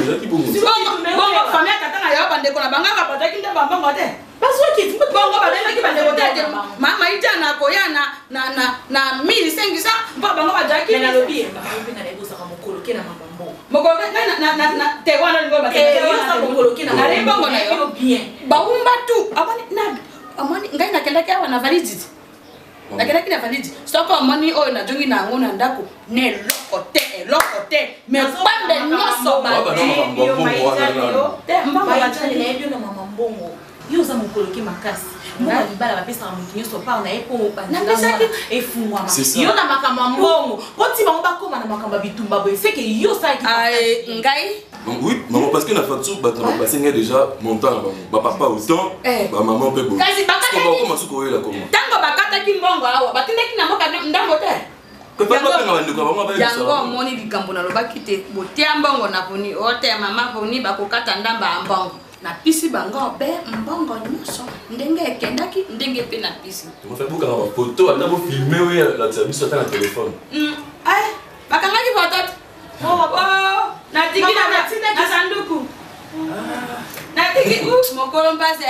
bongo famille tata na yo bande ko na banga ka pataki nda bango te basoki bongo badaki bande ko te mama ita na koya na 1500 ba bango badaki na lobi ba na lego sa mokolo ke na mabambo mokolo na te wana ngo ba yo sa mokolo ke na bongo na yo bien ba umba tu amani ngai na kenda kwa na validi lakini kina validi stoko amani oyo na jongi na ngona ndako ne lokote me pande nyoso ba yo maitani yo mbamba batani na ebyo na mama mbongo yo za mokolo ke makasi mbongo libala bapesa mutu nyoso pa na eko bandela efungwa yo na makamba mbongo koti bango bakoma na makamba bitumba boye c'est que yo sa ki ngai oui maman parce que na facture bato na basenga déjà montant ba papa autant ba maman pe bon kasi bakata ko ba suko yela ko tango bakata ki mbongo awa batindeki na moka ndambo te yango moni likambo na lobaki te botia mbongo na poni ote mama poni bakokata ndamba ya mbongo na pisi bango be mbongo nyonso ndenge ekendaki ndenge pe na pisi mofabuka na photo anda bo filmer we la service ata na téléphone bakangaki photo na tiki na sanduku na tiki mokolo mpase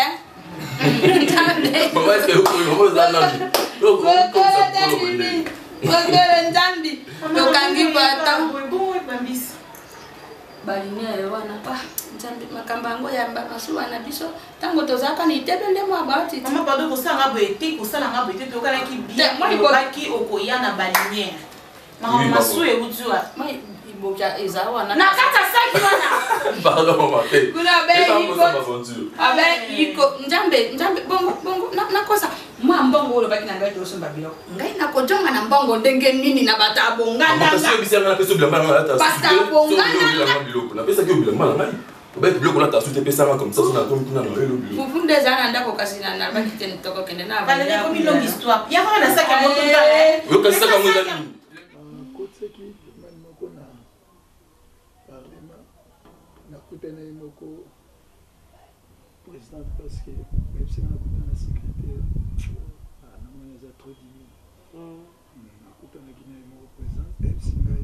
Kokole njambi tokangi bata balinea wana pa njambi makambango ya masuwa na biso tango tozaka ni tebende mwa bati mama pardon ko sala ngabo ete ko sala ngabo ete to kana ki bien moi ko baki okoya na balinea masu eutua iboka ezawana na kata saki wana pardon maman kuna iko njambe bongo na kosa mwa mbongo lo baki na ngai to somba bilo ngai na kojonga na mbongo ndenge nini na batabo nganda parce que bisanga na peso bilamba na ta na pesa ki bilamba na ngai obet biloko na ta sute pesa comme ça na comme kuna na elo bilo fufunde zana ndako kasi na baki tena toko kende na bale ko mi longue histoire ya ko na saki moto ta yo kasi saka mo ndani kotseki moko na parlement na kutana moko président parce que même si on a kutana secrétaire na mwana za trop dimi na kutana Guinée moko président même si ngai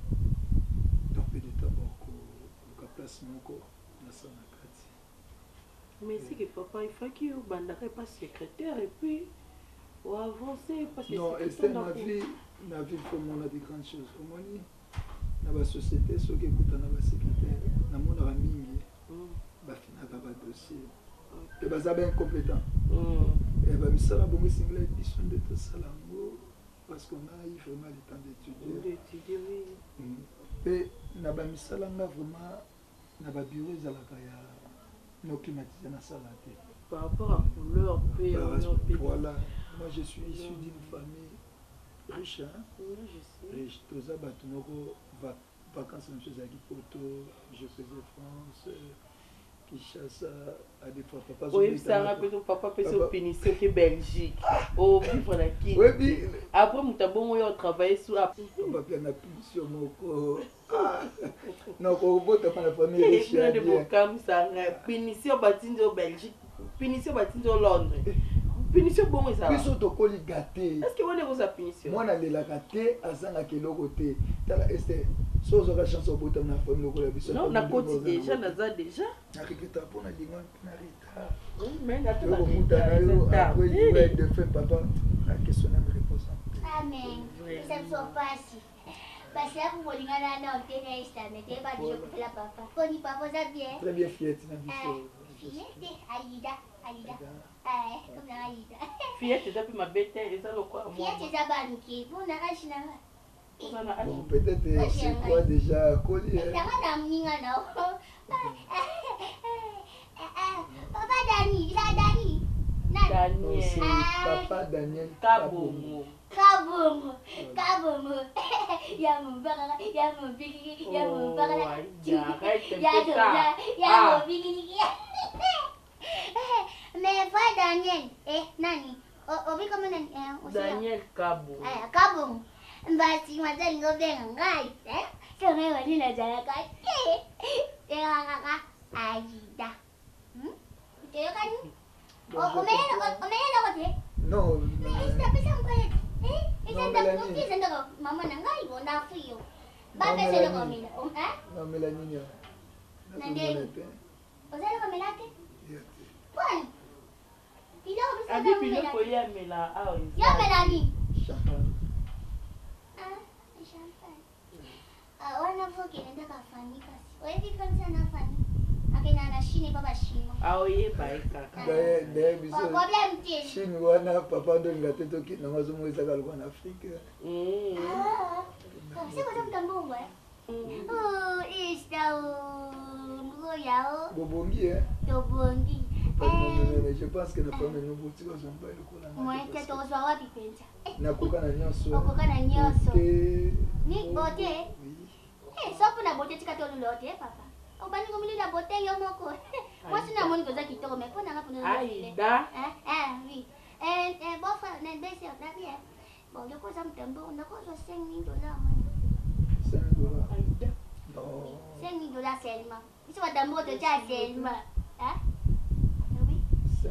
donc peut-être boko ka place moko na sana kati mais c'est que papa il faut qu'il bandaka pas secrétaire et puis ou avancer parce que non et ma vie comme on a des grandes choses au moins na ba société so ke kutana ba secrétaire na mona ba mingi ba fina ba dossier et ba za ben compétent et ba misala bongo singla édition de tout ça parce qu'on a eu vraiment le temps d'étudier et na ba misala nga vraiment na ba bureau za la ya no climatisé na sala té par rapport à couleur voilà moi je suis issu d'une famille riche hein riche tous ça batunoko vacances dans chez Agipoto je faisais France Kinshasa à des fois papa oui ça rappelle papa peut se finir que Belgique au vivre la qui oui après mutabongo yo travailler sur papa na punition moko non ko bota pa la famille riche de bokam ça punition batinzo Belgique punition batinzo Londres punition bon ça biso to koli gâté est-ce que on est sa punition moi na lela gâté azanga keloko te tala este so zo ka chance obota na famille lokolo biso non na koti déjà na za déjà na rikita pona lingwa na rita mais na tout la oui de fait papa la question na me réponse amen ça me soit facile parce que pour molingana na otena esta mete ba dio pour la papa koni papa ça bien très bien fiette na biso fiette Aïda comme la Aïda fiette ça peut ma bête et ça le quoi moi fiette ça banki pour na achina bon peut-être c'est quoi déjà collier ça va d'amninga non papa Dani Daniel papa Daniel Kabongo ya mbaka ya mbiki ya mbaka ya mbiki mais pas Daniel nani obi comme nani Daniel Kabongo mbati mazali ngobenga ngai sore wali na jala ka Aïda te yokani omena kote non mais ça peut sembler c'est ça maman ngai bona fuyo ba pese le komina non Mélanie nande ozala komina te bon ilo bisa abi bilo ko ya mela ah ya Mélanie champagne champagne wana foki nenda kafani kasi wewe kanisa na fani akina na shini baba shimo aoye baika de biso problème tie shini wana papa ndo ngateto ki na mazumo ezaka kwa na Afrique c'est quoi ça tambongo oh yao bobongi hein tobongi je pense que la famille nous boutique aux hommes le cola moi que to zo wapi penza nakoka na nyonso okoka na nyonso ni bote sopo na bote tika to lolote papa obani ngomili la bote yo moko moi sina moni koza kitoko mais pona ngapo na Aïda oui bon frère na bese na bien bon de quoi ça me tombe na quoi $5,000 $5 Aïda non $5,000 seulement ils sont d'amour de ça seulement hein oui $5,000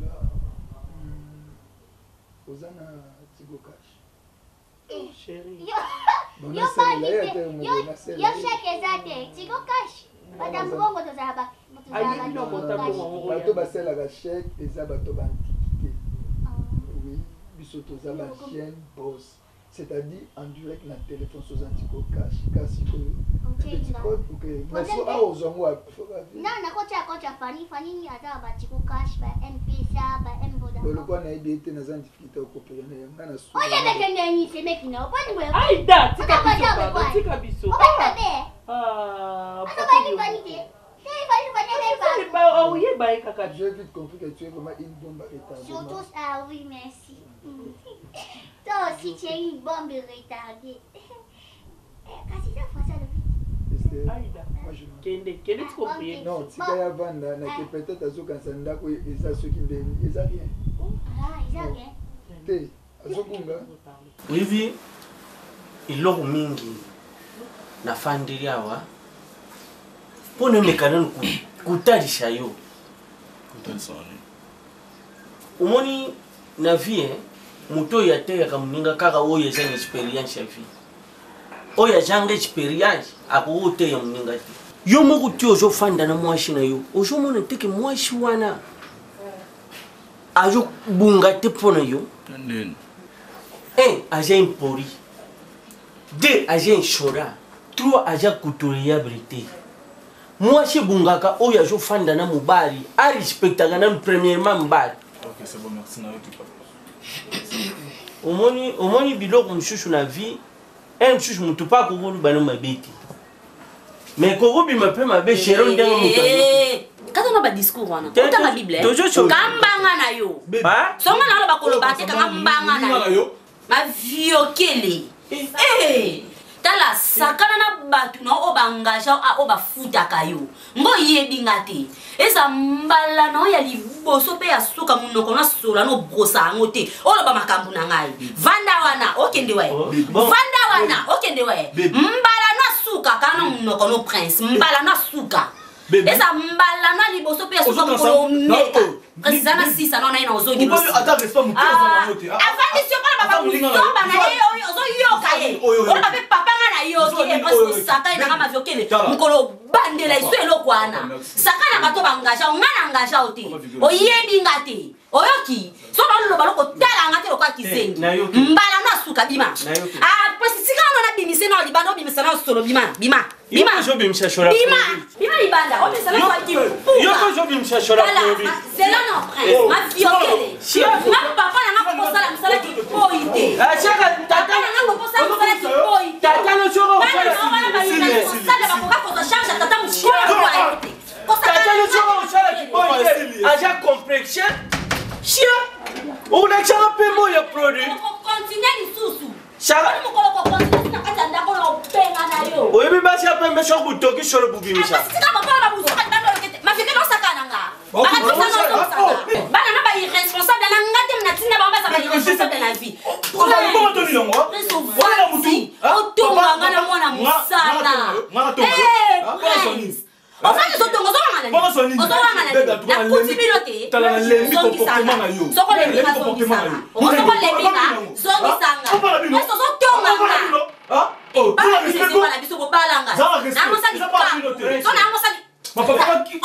Ozana Tigo Cash chérie yo bani yo cheke zate Tigo Cash madame bongo to zaba ayi no konta bongo bato baselaka chèque eza bato bantikité oui biso toza ba jeune boss c'est-à-dire en direct na téléphone sur antico cash kasi ko petit code pour que mais so a ozongo non na kocha fani ni ata ba tiko cash ba M-Pesa ba M-Voda le quoi na idée na za difficulté au coopérer na na so oye bekende ni se meki na opani we aida tika biso j'ai vite compris que tu es vraiment une bombe retardée. Surtout ça, oui, merci. Toi aussi, tu es une bombe retardée. Kasi ça fait ça depuis. Moi, je Kende, tu comprends? Non, si tu as vendre, peut-être à ce qu'on s'en a, et ça, ceux qui me donnent, ils ont rien. Ah, ils ont rien. T'es, à ce qu'on a. Oui, il l'a mingi. Na fandiri awa. Pone mekano kutarisha yo. Umoni na vie muto ya te ya kamuninga kaka oya jang experience ya vie. Oya jang experience ako te ya muninga te. Yo moko ti ojo fanda na mwashi na yo. Ojo mona teke mwashi wana. Ajo bunga te pona yo. Aja impori. 2 aja inshora. 3 aja kutoriabilité. Moi, je bungaka oya jo fanda na mubali, a respectaka na premièrement mbali. OK, c'est bon, merci na tout. Omoni biloko mshushu na vie, mshushu mutu pa ko bolu bana mabeti. Mais ko gobi mape mabe chero ndenga mutu. Kato na ba discours wana. Uta ma Bible. Kambanga na yo. Songa na lo bakoloba te kambanga na yo. Ma viokele. Tala sakana na batu na obangaja a oba futa kayo ngo yebinga te eza mbala no ya liboso pe ya suka munoko na sola no brosa ngote oloba makambu na ngai vanda wana okende we mbala na suka kana munoko no prince mbala na suka eza mbala na liboso pe ya suka ko meka Président sisa na ina ozongi bosi. Attends, reste pas mon cœur dans la note. Avant monsieur pas ba musomba na yo ozo kaye. On ba papa na yo ki parce que saka ina kama vyokele. Mukolo bandela iso eloko wana. Saka na bato bangaja ngana ngaja oti. Oyebi ngate. Oyoki. So na lo baloko tala ngate lo kwa kisengi. Mbala na suka bima. Ah parce que sika na bimise na libano bimise na solo bima. Bima jo bimisa shora. Bima libanda. O bisa na kwa ki. Yo ko jo bimisa shora. C'est là non prince. Ma violée. Ma papa na ngako sala msala ki poite. Chaka tata na ngako sala msala ki poite. Tata no choro. Sala ba ko ko charge tata mshora kwa ete. Tata no choro sala ki poite. Aja complexion. Chia. O na chaka pe mo ya produit. Continue ni susu. Chaka mo ko continue na kata ndako na penga na yo. O yebi ba sia pe me shoko butoki shoro bubimisha. Sika ba ba buso ka ndalo kete. Ma fike no sakana nga. Bana na ba irresponsable na ngate mnatinda ba ba irresponsable na vie. Comment te dire moi? Voilà mutu. Otonga ngana mwana musana. Enfin nous otonga zo ngana. Ozo ngana. Na kutsibilote. Tala lembi comportement na yo. Soko lembi comportement na yo. Soko lembi na zongi sanga. Ozo zo tonga ngana. Ah? Oh, tu as respect pour la biso ko balanga. Na mo sali ka. So na mo sali. Ma papa qui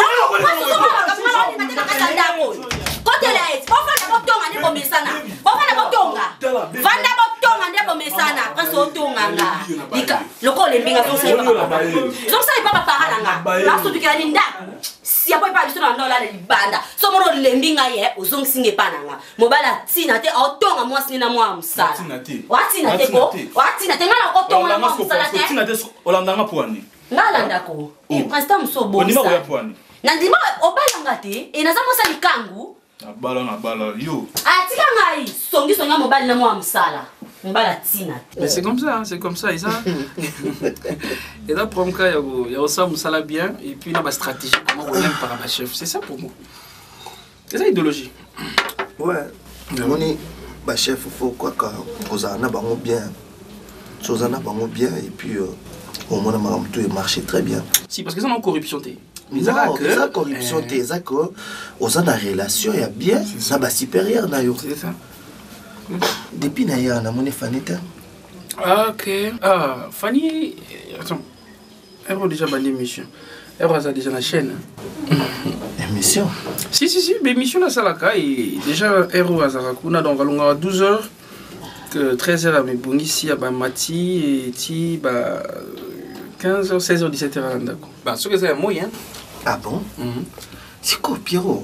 Côté là, papa na botonga ne bomesana. Papa na botonga. Vanda botonga ne bomesana. Parce otonga nga. Dika, loko lembinga so sai papa. So sai papa paranga. La so dikela ninda. Si apo pa biso na ndola le banda. So moro lembinga ye ozong singe pananga. Mobala tina te otonga mwasi na mwa msala. Watina te ko. Watina te ngala otonga na mwa msala te. Tina te olandanga poani. Ngala ndako. Prince mso bo. Ndima ko ya poani. Na ndima obalanga te e naza mosa likangu na bala yo atika ngai songi songa mobali na mwa msala mbala tina. Mais c'est comme ça et ça et là pour moi il y a aussi msala bien et puis là ma stratégie comment on aime par ma chef, c'est ça pour moi. C'est ça idéologie. Ouais. Moni ba chef faut quoi que ozana bango bien. Sozana bango bien et puis au moins tout marché très bien. Si parce que ça non corruption té. Mais ça corruption té ça que aux en relation il y a bien ça va supérieur na yo. C'est ça. Depuis na ya na moni Fanita. Ah OK. Ah Fanny attends. Elle a déjà bandé émission. Elle a déjà la chaîne. Émission. Si mais émission na salaka et déjà Hero Azarakuna donc allons à 12h. 13h à Mebongisi, à Mati, et ti, 15h, 16h, 17h à Landako. Bah, ce que c'est un moyen. Ah bon? C'est quoi, Pierrot?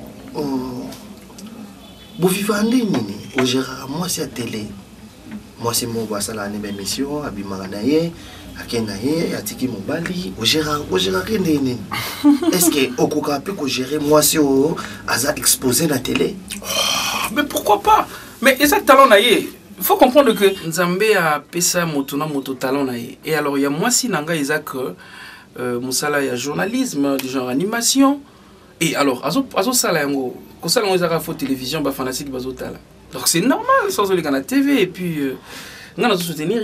Vous vivez en ligne, au Gérard, moi c'est à télé. Moi c'est mon boss à la émission, à Bimanaye, à Kenaye, à Tiki Mobali, au Gérard, est-ce que au Koka peut gérer moi c'est au hasard exposé la télé? Mais pourquoi pas? Mais exactement, il faut comprendre que Nzambé a pesa motona moto talent naïe. Et alors il y a moi si nanga Isaac Moussala il y a journalisme du genre animation. Et alors azo sala yango ko sala ngo Isaac fo télévision ba fanastique bazo tala. Donc c'est normal sans les la TV et puis on a soutenir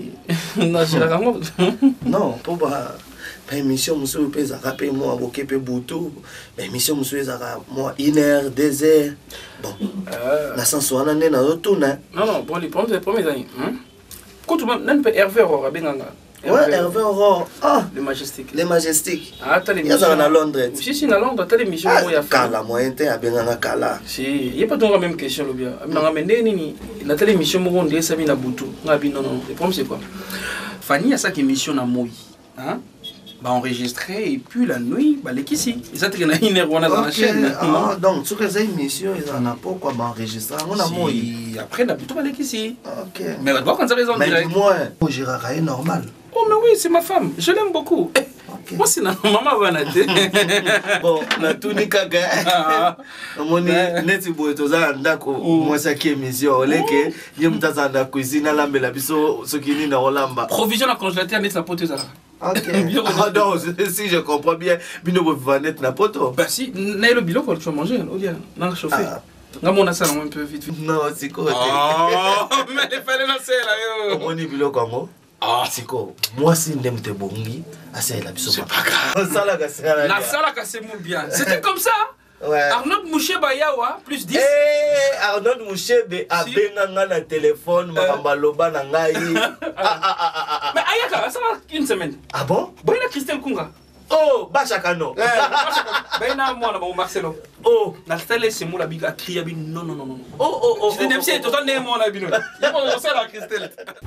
non pour ba émission monsieur pesa rappel moi boké pe boutou émission monsieur zara moi 1 heure 2 heures bon la sensuana na retourne non bon les premiers années quand tu même Hervé Aurore benganga ouais Hervé Aurore le majestic ah t'as l'émission à Londres si na Londres t'as l'émission moi ya kala moi était à benganga kala si il y a pas donc la même question le bien na ngamené nini na télé émission mo on dit ça na boutou ngabi non le problème c'est quoi Fanny a ça qui émission na moi hein enregistré et puis la nuit les ici et ça tu as une heure dans la chaîne donc sur les émissions ils en a pourquoi enregistrer on a moi après la plutôt les ici OK mais d'abord quand ça raison direct moi Gérard est normal oh mais oui c'est ma femme je l'aime beaucoup moi c'est maman vanate bon la tunika ga moni neti boy toza ndako moi ça qui émission oleke yemtaza na cuisine la mbela biso sokini na olamba provision la congélateur net la poteuse. Ok. Ah non, si je comprends bien, Bino va naître na poto. Bah si, n'a le bilo quand tu vas manger, on dit, n'a chauffé. Nga mona ça un peu vite. Non, c'est quoi? Oh, mais il fallait lancer là yo. On dit bilo comment? Ah, c'est quoi? Moi si ndem te bongi, assez la biso. C'est pas grave. Ça la casse. La sala casse mon bien. C'était comme ça. Ouais. Arnaud Moucheba Yawa plus 10. Arnaud Moucheba a benanga na téléphone makambaloba na ngai. Mais ayaka ça va une semaine. Ah bon? Boina Christelle Kunga. Oh, Bachakano. Boina moi na ba Marcelo. Oh, na télé c'est moi la biga crier bi non. Oh. Je n'aime pas tout ne moi na bino. On sait la Christelle.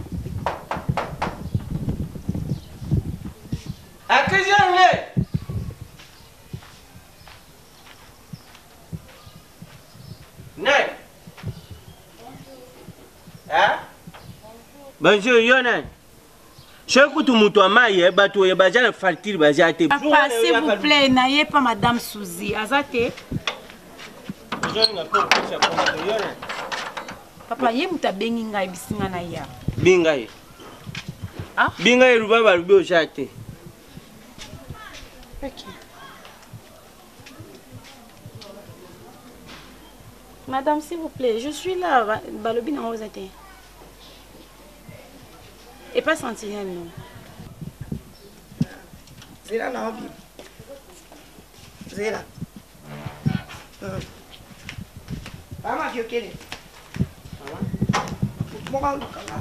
À que j'en Nani? Ah? Bonjour, Yonan. Je écoute mon toit maille, bateau et bazar facture bazar te. Papa, s'il vous plaît, n'ayez pas madame Souzi. Azate. Papa, yé mouta benginga et bisinga na ya. Bingaye. Ah? Bingaye ruba barubi au jate. Ok. Madame, s'il vous plaît, je suis là, Balobi n'a pas été. Et pas sentinelle, non. Zéla, non, bien. Zéla. Maman, vieux qu'elle est. Maman,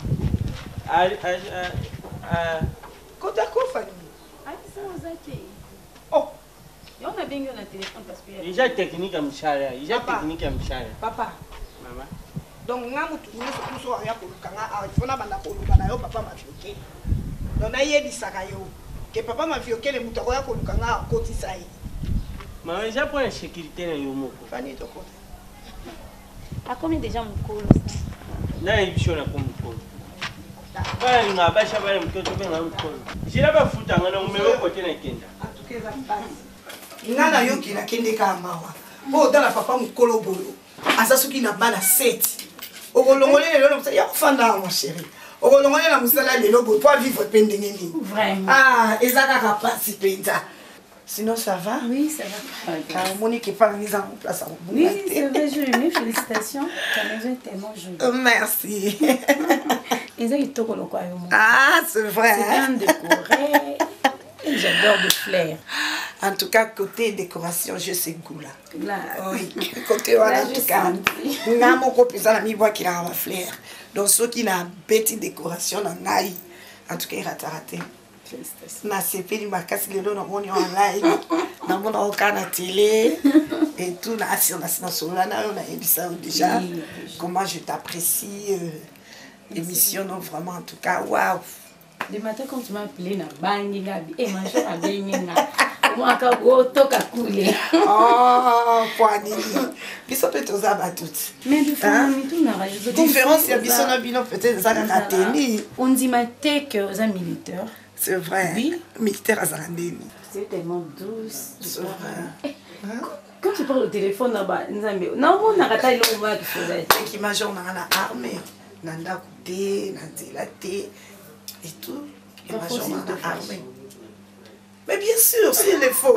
quand t'as quoi, Fanny? Ah, c'est vous êtes. Oh! On a bien eu un téléphone parce que... Il y a technique à Mchara. Il y a technique à Mchara. Papa. Maman. Donc, on a tout ça à pour le canard. Il faut que papa m'a fioqué. Donc, on a eu des sakayo. Que papa m'a fioqué les moutons pour le canard à côté ça. Maman, j'ai pas de sécurité dans Yomoko. Fanny, de côté. À combien déjà mon col ça? Là, il y a un col. Il y a un bâche à un col. Je n'ai pas foutu un numéro côté de Kenda. En tout cas, ça passe. Nana yoki na kende ka mawa bo dala papa mukolo boyo azasuki na bana 7 okolongole lelo na ya fanda mon chéri okolongole na musala lelo bo toi vivre pendenge ni vraiment ezaka ka pasi penta sinon ça va oui ça va Monique est pas mise en place à oui c'est vrai je mes félicitations ta maison est tellement jolie merci c'est vrai c'est bien décoré. J'adore des fleurs. En tout cas, côté décoration, je sais goût là. Là. Oui, côté voilà, en tout cas. Nous avons copié ça, nous avons qui a ma fleur. Donc, ceux qui ont bête décoration, en tout cas, il a raté. Félicitations. Na CP, il m'a cassé les lots, on est en live. Nous avons aucun télé. Et tout, on a dit ça déjà. Comment je t'apprécie. Émission, non, vraiment, en tout cas, waouh. Le matin, quand tu m'as appelé, na bangi gabi, et ma chère a baigné na. Moi, quand on toka coulé. Oh, poignée. Puis ça peut être aux abat toutes. Mais de fois, tout n'a pas. Différence, il y a besoin d'un bilan peut-être ça dans la télé. On dit matin que aux militaires. C'est vrai. Oui. Militaire à Zarandéni. C'est tellement douce. C'est vrai. Quand tu parles au téléphone là-bas, non, on a raté le moment qu'il faisait. C'est qui major dans l'armée. Nanda Kouté, Nandela Té et tout. Et major dans l'armée. Mais bien sûr, s'il est faux.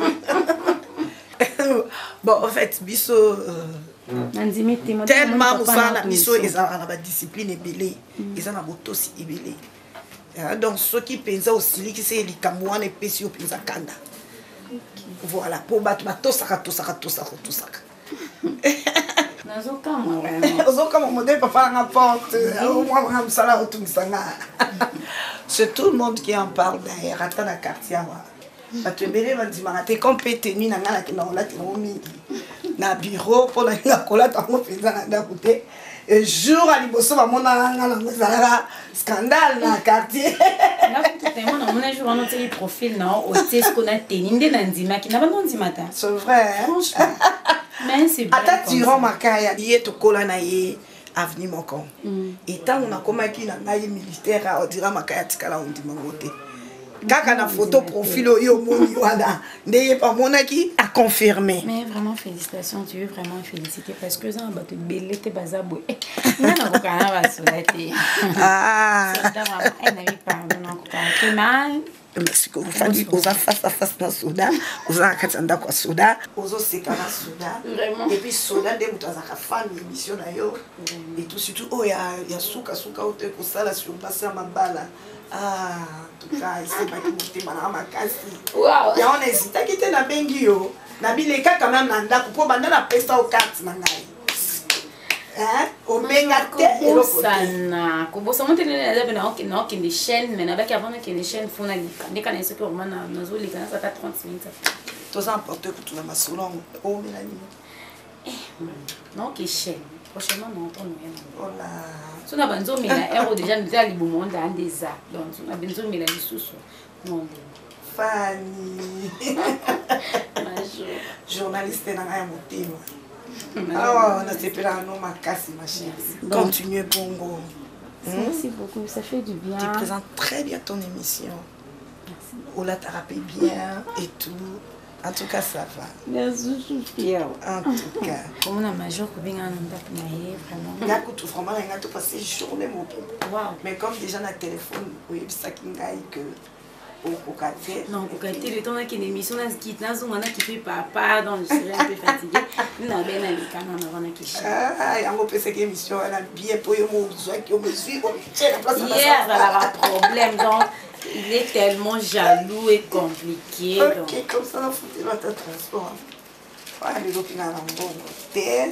Bon, en fait, Bisso. Tellement, Bisso, ils ont la discipline ébélée. Ils ont la moto aussi ébélée. Donc, ceux qui pensent aussi, qui c'est les Kamouan et Pessi au Pinza Kanda. Voilà, pour battre tout ça. C'est tout le monde qui en parle d'ailleurs. Attends la quartier. Tu es compétenu dans le bureau pour la et jour à l'Ibosso, on a un scandale dans le quartier. On a un profil, non? Ce qu'on a tenu dans Nzima qui n'a pas de matin. C'est vrai. Franchement. Mais c'est bien. Attends, tu rentres ma carrière, il y a tout colanaïe avenue Mokon. Et tant on a comme qui n'a pas militaire, on dira ma carrière, tu as dit mon côté. Quand on a photo profil, il pas mon qui a confirmé. Mais vraiment félicitations, tu veux vraiment féliciter parce que ça va te belle te bazabou. Non non, on va se laisser. Ah. Ça vraiment un ami pardon encore mal. Merci que vous faites aux face à face dans Soudan, aux akatanda kwa Soudan, aux oseka na Soudan. Vraiment. Et puis Soudan de mutazaka fan émission na yo. Et tout surtout oh ya suka ote ko sala sur basa mabala. Ah, en tout cas, ici, je vais vous makasi. Wow! Et on hésite à quitter la bengi yo. Na bileka quand même nanda pour banda la pesta au carte nangai. Hein? Au mengate et le sana. Ko bosa monte na za bena na okende chaîne mais na ba ki avant na kende chaîne fona lika na soko vraiment na zo lika na ça 30 minutes. Tout ça importe que tu na masolon au melani. Non que chaîne. Prochainement non on rien. Voilà. So na banzo mela ero déjà nous ali bomonde en des arts. Donc na banzo mela lisusu. Non. Fanny. Journaliste na ya motema. Oh, on a été là, non, ma casse, ma chérie. Continuez, Bongo. Merci beaucoup, ça fait du bien. Tu présentes très bien ton émission. Merci. Ola t'a rappelé bien et tout. En tout cas, ça va. Merci, je suis fière. En tout cas. Comme on a major, qu'on a vraiment. Il y a tout vraiment, il y a tout passé journée, mon wow. Mais comme déjà, on a téléphone, oui, ça qui m'a dit que. Non, pour quitter le temps qu'il y a une émission, qui fait papa, donc je serais un peu fatiguée. Nous avons bien les canons avant la question. Ah, il y a un peu cette émission, elle a bien pour me suivre. Hier, elle a un problème, donc il est tellement jaloux et compliqué. Ok, comme ça, on a foutu notre transport. Voilà, les autres, ils ont un bon côté.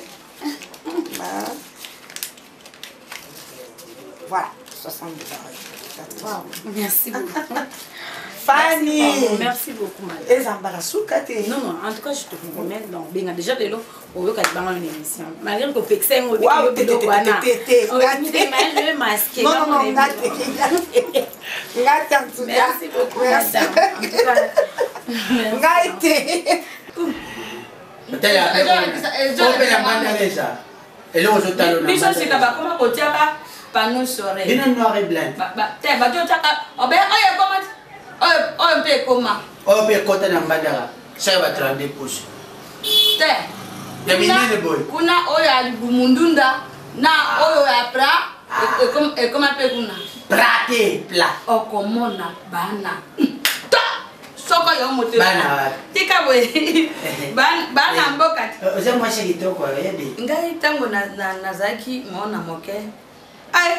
Voilà, 60 $. Wow, merci beaucoup. Fanny! Merci beaucoup, madame. Et ça m'a soukaté. Non, non, en tout cas, je te promets. Donc, bien, déjà, de l'eau, on veut qu'elle parle une émission. Malgré que Pexen, on dit que tu je vais masquer. Non, non, non, merci beaucoup, madame. Panneau soleil. Il y a noir et blanc. On peut comment? On peut côté dans Badara. Ça va 32 pouces. Kuna oya bumundunda na oya pra et comment peut kuna? Prate plat. O komona bana. Soko yo moto. Bana. Tika we. Bana mboka. Oza mwache kitoko yedi. Ngai tango na zaki mona moke. Ay.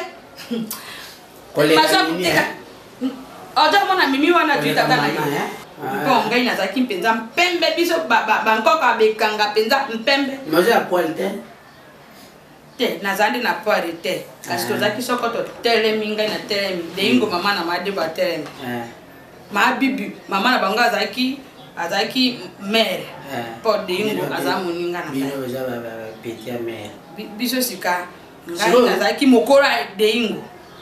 Oja mona mimi wana tutata na yo. Bon, ngai nazaki mpenza mpembe biso bankoka bekanga mpenza mpembe. Maje ya poil te. Nazali na poil te. Kasi tozaki soko to telemi ngai na telemi. Deingo mama na made ba telemi. Ma bibi mama na bango azaki mère. Po deingo azamuninga na. Bino oja ba petit mère. Biso sika ngai nazaki mokora deingo.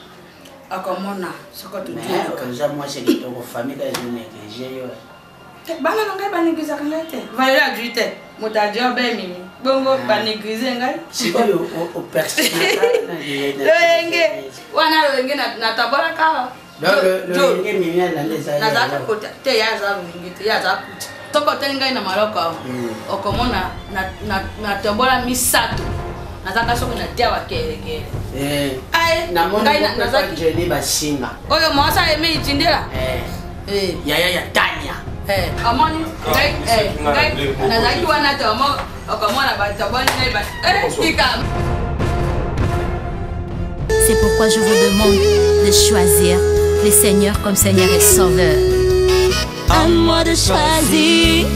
akomona soko tutu kaza moi c'est que ton famille est une négligée yo bana ngai ba négliger kan te valeur adulte motadio be mimi bongo ba négliger ngai siko yo au personnel loenge wana loenge na tabola ka loenge mimi na ndeza na zata kota te ya za loenge te ya za kuti toko te ngai na maroko okomona na tabola misato nazaka soko na tia wa kele ai na mona nazaki jeni basinga oyo mwasa eme itindela ya Tania amoni ngai nazaki wana te omo okomona bataboni ngai ba tika. C'est pourquoi je vous demande de choisir le Seigneur comme Seigneur et Sauveur. À moi de choisir.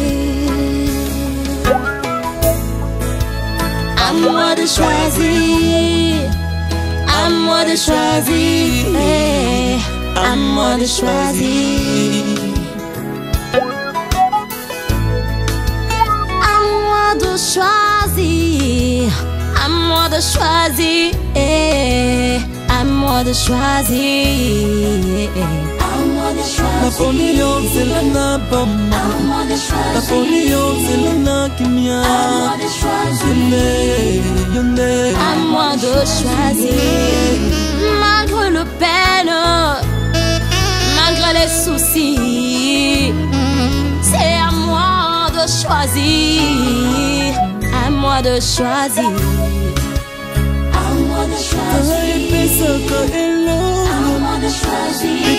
À moi de choisir. À moi de choisir. À moi de choisir. À moi de choisir. À moi de choisir. À moi de choisir. Napoléon c'est la napama Napoléon c'est la nakimia À moi de choisir. Malgré le peine, malgré les soucis, c'est à moi de choisir. À moi de choisir. À moi de choisir. À moi de choisir.